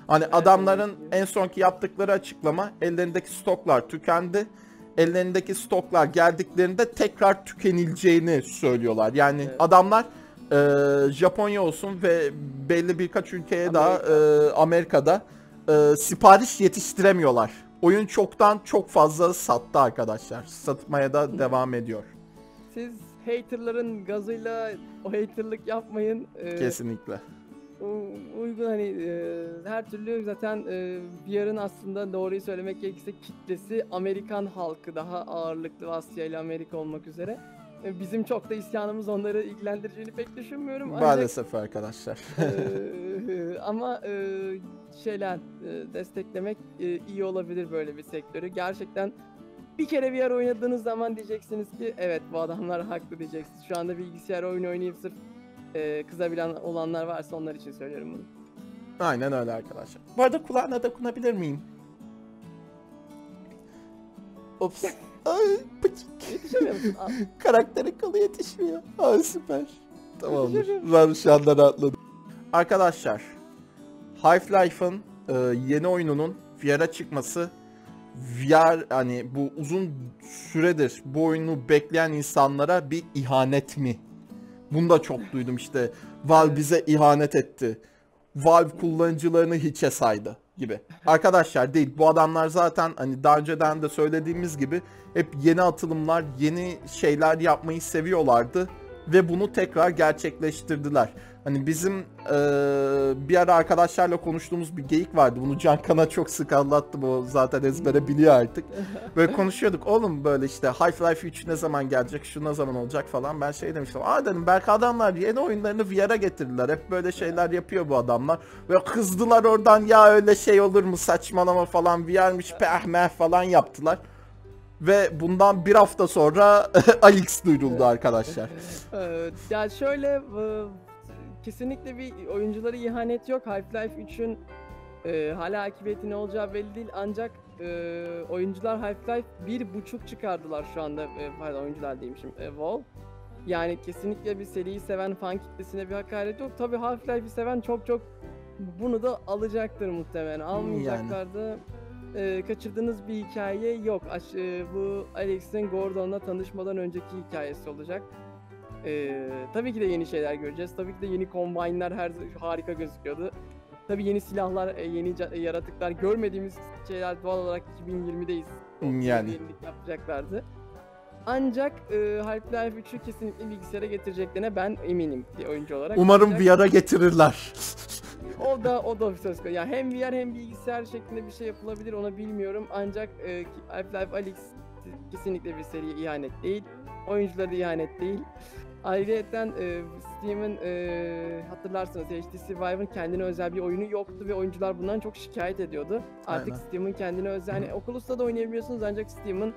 Hani Her adamların zamanki gibi. en sonki yaptıkları açıklama, ellerindeki stoklar tükendi. Ellerindeki stoklar geldiklerinde tekrar tükenileceğini söylüyorlar. Yani Evet. adamlar e, Japonya olsun ve belli birkaç ülkeye daha Amerika. e, Amerika'da e, sipariş yetiştiremiyorlar. Oyun çoktan çok fazla sattı arkadaşlar. Satmaya da devam ediyor. Siz haterların gazıyla o haterlık yapmayın. Ee, Kesinlikle. u- uygun hani e, her türlü zaten e, V R'ın aslında doğruyu söylemek gerekirse kitlesi Amerikan halkı daha ağırlıklı, Asya ile Amerika olmak üzere. E, bizim çok da isyanımız onları ilgilendireceğini pek düşünmüyorum. Ancak Maalesef arkadaşlar. e, ama e, şeyler e, desteklemek e, iyi olabilir böyle bir sektörü. Gerçekten bir kere V R oynadığınız zaman diyeceksiniz ki evet bu adamlar haklı diyeceksiniz. Şu anda bilgisayar oyunu oynayıp sırf e, kızabilen olanlar varsa onlar için söylüyorum bunu. Aynen öyle arkadaşlar. Bu arada kulağına dokunabilir miyim? Ops. Ay, pıçık. Yetişemiyor musun? Al. Karakterin kolu yetişmiyor. Ay süper. Tamamdır. Yetişemiyorum. Ben şu anda rahatladım. Arkadaşlar, Half-Life'ın e, yeni oyununun V R'a çıkması, V R hani bu uzun süredir bu oyunu bekleyen insanlara bir ihanet mi? Bunu da çok duydum işte. Valve bize ihanet etti. Valve kullanıcılarını hiçe saydı gibi. Arkadaşlar değil. Bu adamlar zaten hani daha önceden de söylediğimiz gibi hep yeni atılımlar, yeni şeyler yapmayı seviyorlardı ve bunu tekrar gerçekleştirdiler. Hani bizim eee, bir ara arkadaşlarla konuştuğumuz bir geyik vardı. Bunu Cankan'a çok sık anlattım. O zaten ezbere biliyor artık. Böyle konuşuyorduk. Oğlum böyle işte Half-Life üç ne zaman gelecek, şu ne zaman olacak falan. Ben şey demiştim. Aa dedim belki adamlar yeni oyunlarını V R'a getirdiler. Hep böyle şeyler yapıyor bu adamlar. Ve kızdılar oradan ya öyle şey olur mu saçmalama falan. V R'miş peh meh falan yaptılar. Ve bundan bir hafta sonra Alyx duyuruldu arkadaşlar. Ee, ya şöyle e, kesinlikle bir oyunculara ihanet yok. Half-Life üçün e, hala akıbeti ne olacağı belli değil ancak e, oyuncular Half-Life bir buçuk çıkardılar şu anda. E, pardon oyuncular değilmişim. E, Valve. Yani kesinlikle bir seriyi seven fan kitlesine bir hakaret yok. Tabii Half-Life'i seven çok çok bunu da alacaktır muhtemelen. Almayacaklardı. Ee, kaçırdığınız bir hikaye yok. Aş- e, bu Alex'in Gordon'la tanışmadan önceki hikayesi olacak. Ee, tabii ki de yeni şeyler göreceğiz. Tabii ki de yeni combine'lar her harika gözüküyordu. Tabii yeni silahlar, e, yeni ca- e, yaratıklar, görmediğimiz şeyler doğal olarak iki bin yirmideyiz. O Yani. bir yenilik yapacaklardı. Ancak e, Half-Life üçü kesinlikle bilgisayara getireceklerine ben eminim bir oyuncu olarak. Umarım Ancak V R'a getirirler. o da o da söz konusu. Yani hem V R hem bilgisayar şeklinde bir şey yapılabilir onu bilmiyorum. Ancak e, Half-Life Alyx kesinlikle bir seriye ihanet değil. Oyunculara da ihanet değil. Ayrıca e, Steam'in e, hatırlarsınız H T C Vive'ın kendine özel bir oyunu yoktu ve oyuncular bundan çok şikayet ediyordu. Artık Aynen. Steam'in kendine özel, hani Oculus'ta da oynayabiliyorsunuz ancak Steam'in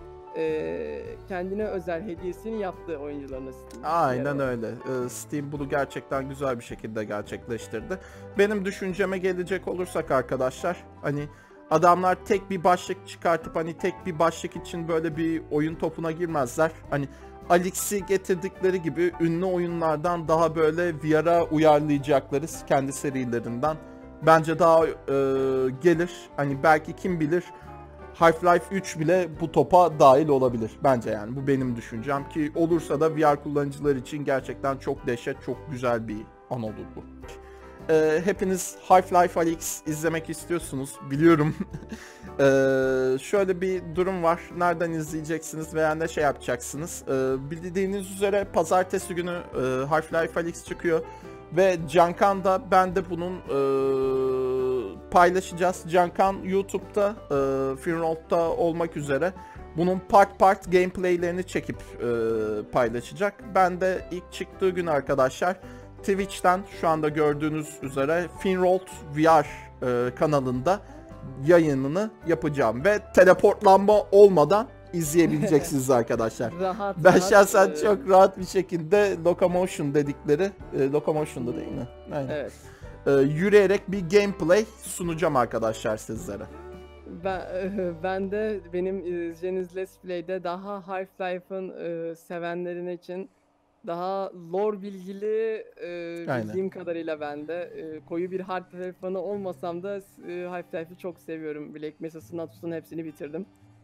e, kendine özel hediyesini yaptı oyuncularına Steam. Aynen V R. öyle. Ee, Steam bunu gerçekten güzel bir şekilde gerçekleştirdi. Benim düşünceme gelecek olursak arkadaşlar, hani adamlar tek bir başlık çıkartıp hani tek bir başlık için böyle bir oyun topuna girmezler. Hani Alyx'i getirdikleri gibi ünlü oyunlardan daha böyle V R'a uyarlayacakları kendi serilerinden bence daha e, gelir. Hani belki kim bilir Half-Life üç bile bu topa dahil olabilir bence yani bu benim düşüncem ki olursa da V R kullanıcılar için gerçekten çok dehşet çok güzel bir an olur bu. Ee, hepiniz Half-Life Alyx izlemek istiyorsunuz biliyorum. ee, şöyle bir durum var. Nereden izleyeceksiniz veya ne şey yapacaksınız? Ee, bildiğiniz üzere pazartesi günü e, Half-Life Alyx çıkıyor. Ve Cankan da ben de bunun e, paylaşacağız. Cankan YouTube'da, e, Finroll'da olmak üzere bunun part part gameplaylerini çekip e, paylaşacak. Ben de ilk çıktığı gün arkadaşlar Twitch'ten şu anda gördüğünüz üzere Finroll V R e, kanalında yayınını yapacağım ve teleportlanma olmadan izleyebileceksiniz arkadaşlar. Rahat, Ben rahat, şahsen e, çok rahat bir şekilde Locomotion dedikleri, e, Locomotion'da değil mi? Aynen. Evet. E, yürüyerek bir gameplay sunacağım arkadaşlar sizlere. Ben, ben de benim izleyeceğiniz Let's Play'de daha Half-Life'ın e, sevenlerin için daha lore bilgili, e, Aynen. bildiğim kadarıyla ben de e, koyu bir Half-Life fanı olmasam da e, Half-Life'ı çok seviyorum. Black Mesa'sın, Atus'un hepsini bitirdim.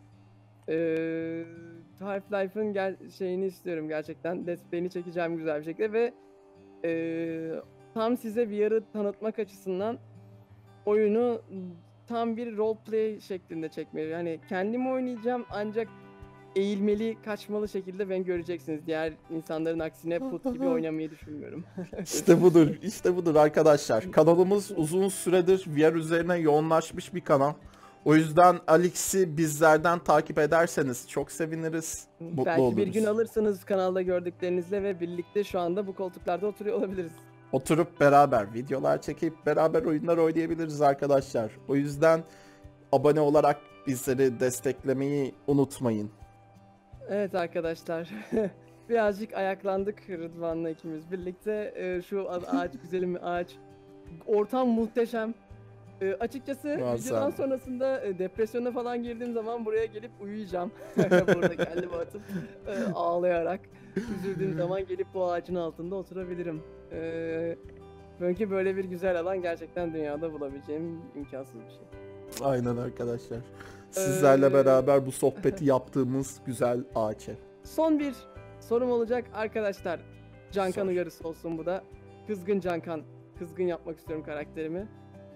E, Half-Life'ın gel şeyini istiyorum gerçekten. Desteğini çekeceğim güzel bir şekilde ve e, tam size V R'ı tanıtmak açısından oyunu tam bir roleplay şeklinde çekmeyi. Yani kendim oynayacağım ancak eğilmeli, kaçmalı şekilde ben göreceksiniz. Diğer insanların aksine put gibi oynamayı düşünmüyorum. İşte budur, işte budur arkadaşlar. Kanalımız uzun süredir V R üzerine yoğunlaşmış bir kanal. O yüzden Alex'i bizlerden takip ederseniz çok seviniriz, mutlu Belki oluruz. bir gün alırsınız kanalda gördüklerinizle ve birlikte şu anda bu koltuklarda oturuyor olabiliriz. Oturup beraber videolar çekip beraber oyunlar oynayabiliriz arkadaşlar. O yüzden abone olarak bizleri desteklemeyi unutmayın. Evet arkadaşlar. Birazcık ayaklandık Rıdvan'la ikimiz birlikte. Ee, şu ağaç güzelim bir ağaç. Ortam muhteşem. Ee, açıkçası Muazzam. videodan sonrasında e, depresyona falan girdiğim zaman buraya gelip uyuyacağım. Burada kendimi atıp e, ağlayarak. Üzüldüğüm zaman gelip bu ağacın altında oturabilirim. Ee, Çünkü böyle bir güzel alan gerçekten dünyada bulabileceğim imkansız bir şey. Aynen arkadaşlar. Sizlerle Ee, beraber bu sohbeti yaptığımız güzel ağaç ev. Son bir sorum olacak arkadaşlar. Cankan Sor. uyarısı olsun bu da. Kızgın Cankan. Kızgın yapmak istiyorum karakterimi.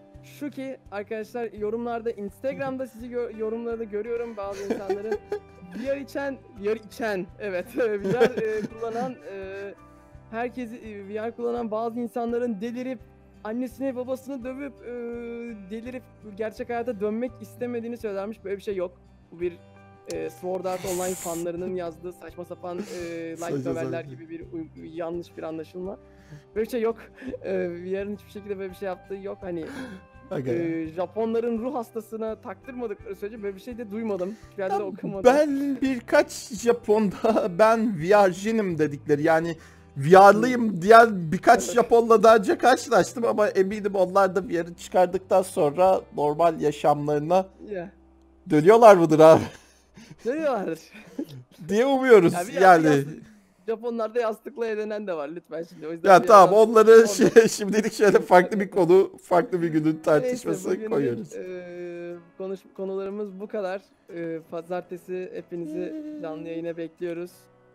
Şu ki arkadaşlar yorumlarda, Instagram'da sizi gö- yorumlarda görüyorum bazı insanların V R içen, V R içen evet V R e, kullanan e, herkesi e, V R kullanan bazı insanların delirip annesini babasını dövüp e, delirip gerçek hayata dönmek istemediğini söylermiş. Böyle bir şey yok. Bu bir e, Sword Art Online fanlarının yazdığı saçma sapan e, light Saçma noveller sapan. gibi bir uy- yanlış bir anlaşılma. Böyle bir şey yok. E, V R'ın hiçbir şekilde böyle bir şey yaptığı yok. Hani Aga ya. e, Japonların ruh hastasına taktırmadıkları sürece böyle bir şey de duymadım. Hiçbir yerde de okumadım. Ben birkaç Japon'da ben V R'cinim dedikleri, yani V R'lıyım diyen birkaç Evet. Japon'la daha önce karşılaştım ama eminim onlar da V R'ı çıkardıktan sonra normal yaşamlarına Ya. dönüyorlar mıdır abi Duyuyorlar. diye umuyoruz Ya bir yani. yerde yas- Japonlarda yastıkla evlenen de var lütfen şimdi. O yüzden Ya bir tamam, yandan- onları Orada- şey, şimdilik şöyle farklı bir konu, farklı bir günün Neyse, tartışması bugünlük, koyuyoruz. eee, konuş konularımız bu kadar. Eee, pazartesi hepinizi canlı yayına bekliyoruz.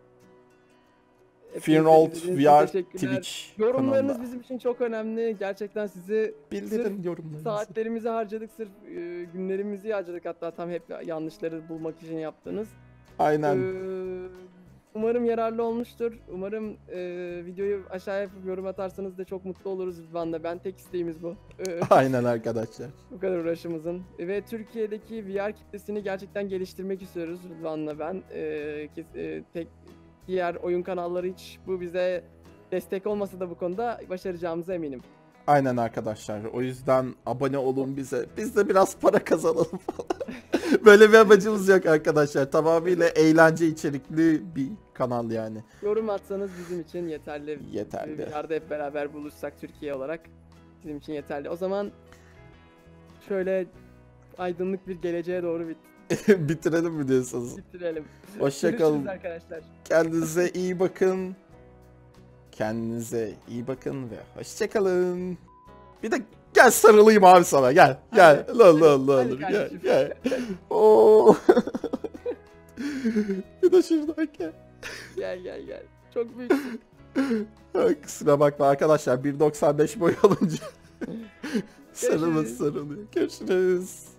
Hepinize Fearnold izlediğiniz V için R teşekkürler. Twitch Yorumlarınız kanalında. bizim için çok önemli. Gerçekten sizi Bildirin yorumlarınızı. saatlerimizi harcadık, sırf e, günlerimizi harcadık, hatta tam hep yanlışları bulmak için yaptığınız. Aynen. Ee, umarım yararlı olmuştur. Umarım e, videoyu aşağıya yapıp yorum atarsanız da çok mutlu oluruz Rıdvan'la. Ben tek isteğimiz bu. Ee, Aynen arkadaşlar. bu kadar uğraşımızın. Ve Türkiye'deki V R kitlesini gerçekten geliştirmek istiyoruz Rıdvan'la ben. Ee, kes- e, tek diğer oyun kanalları hiç bu bize destek olmasa da bu konuda başaracağımıza eminim. Aynen arkadaşlar. O yüzden abone olun bize. Biz de biraz para kazanalım falan. Böyle bir amacımız yok arkadaşlar. Tamamıyla eğlence içerikli bir kanal yani. Yorum atsanız bizim için yeterli. Yeterli. Bir yerde hep beraber buluşsak Türkiye olarak bizim için yeterli. O zaman şöyle aydınlık bir geleceğe doğru bit Bitirelim mi diyorsunuz? bitirelim. Hoşça kalın. Görüşürüz arkadaşlar. Kendinize iyi bakın. Kendinize iyi bakın ve hoşça kalın. Bir de gel sarılayım abi sana. Gel. Gel. Hadi. Lan lan Hadi lan. Gel. kardeşim. Gel. Oo. Bir de şuradan gel. Gel gel gel. Çok büyüksün. Ay, kusura bakma arkadaşlar, bir doksan beş boy olunca sarılması Görüşürüz. sarılıyor. Görüşürüz.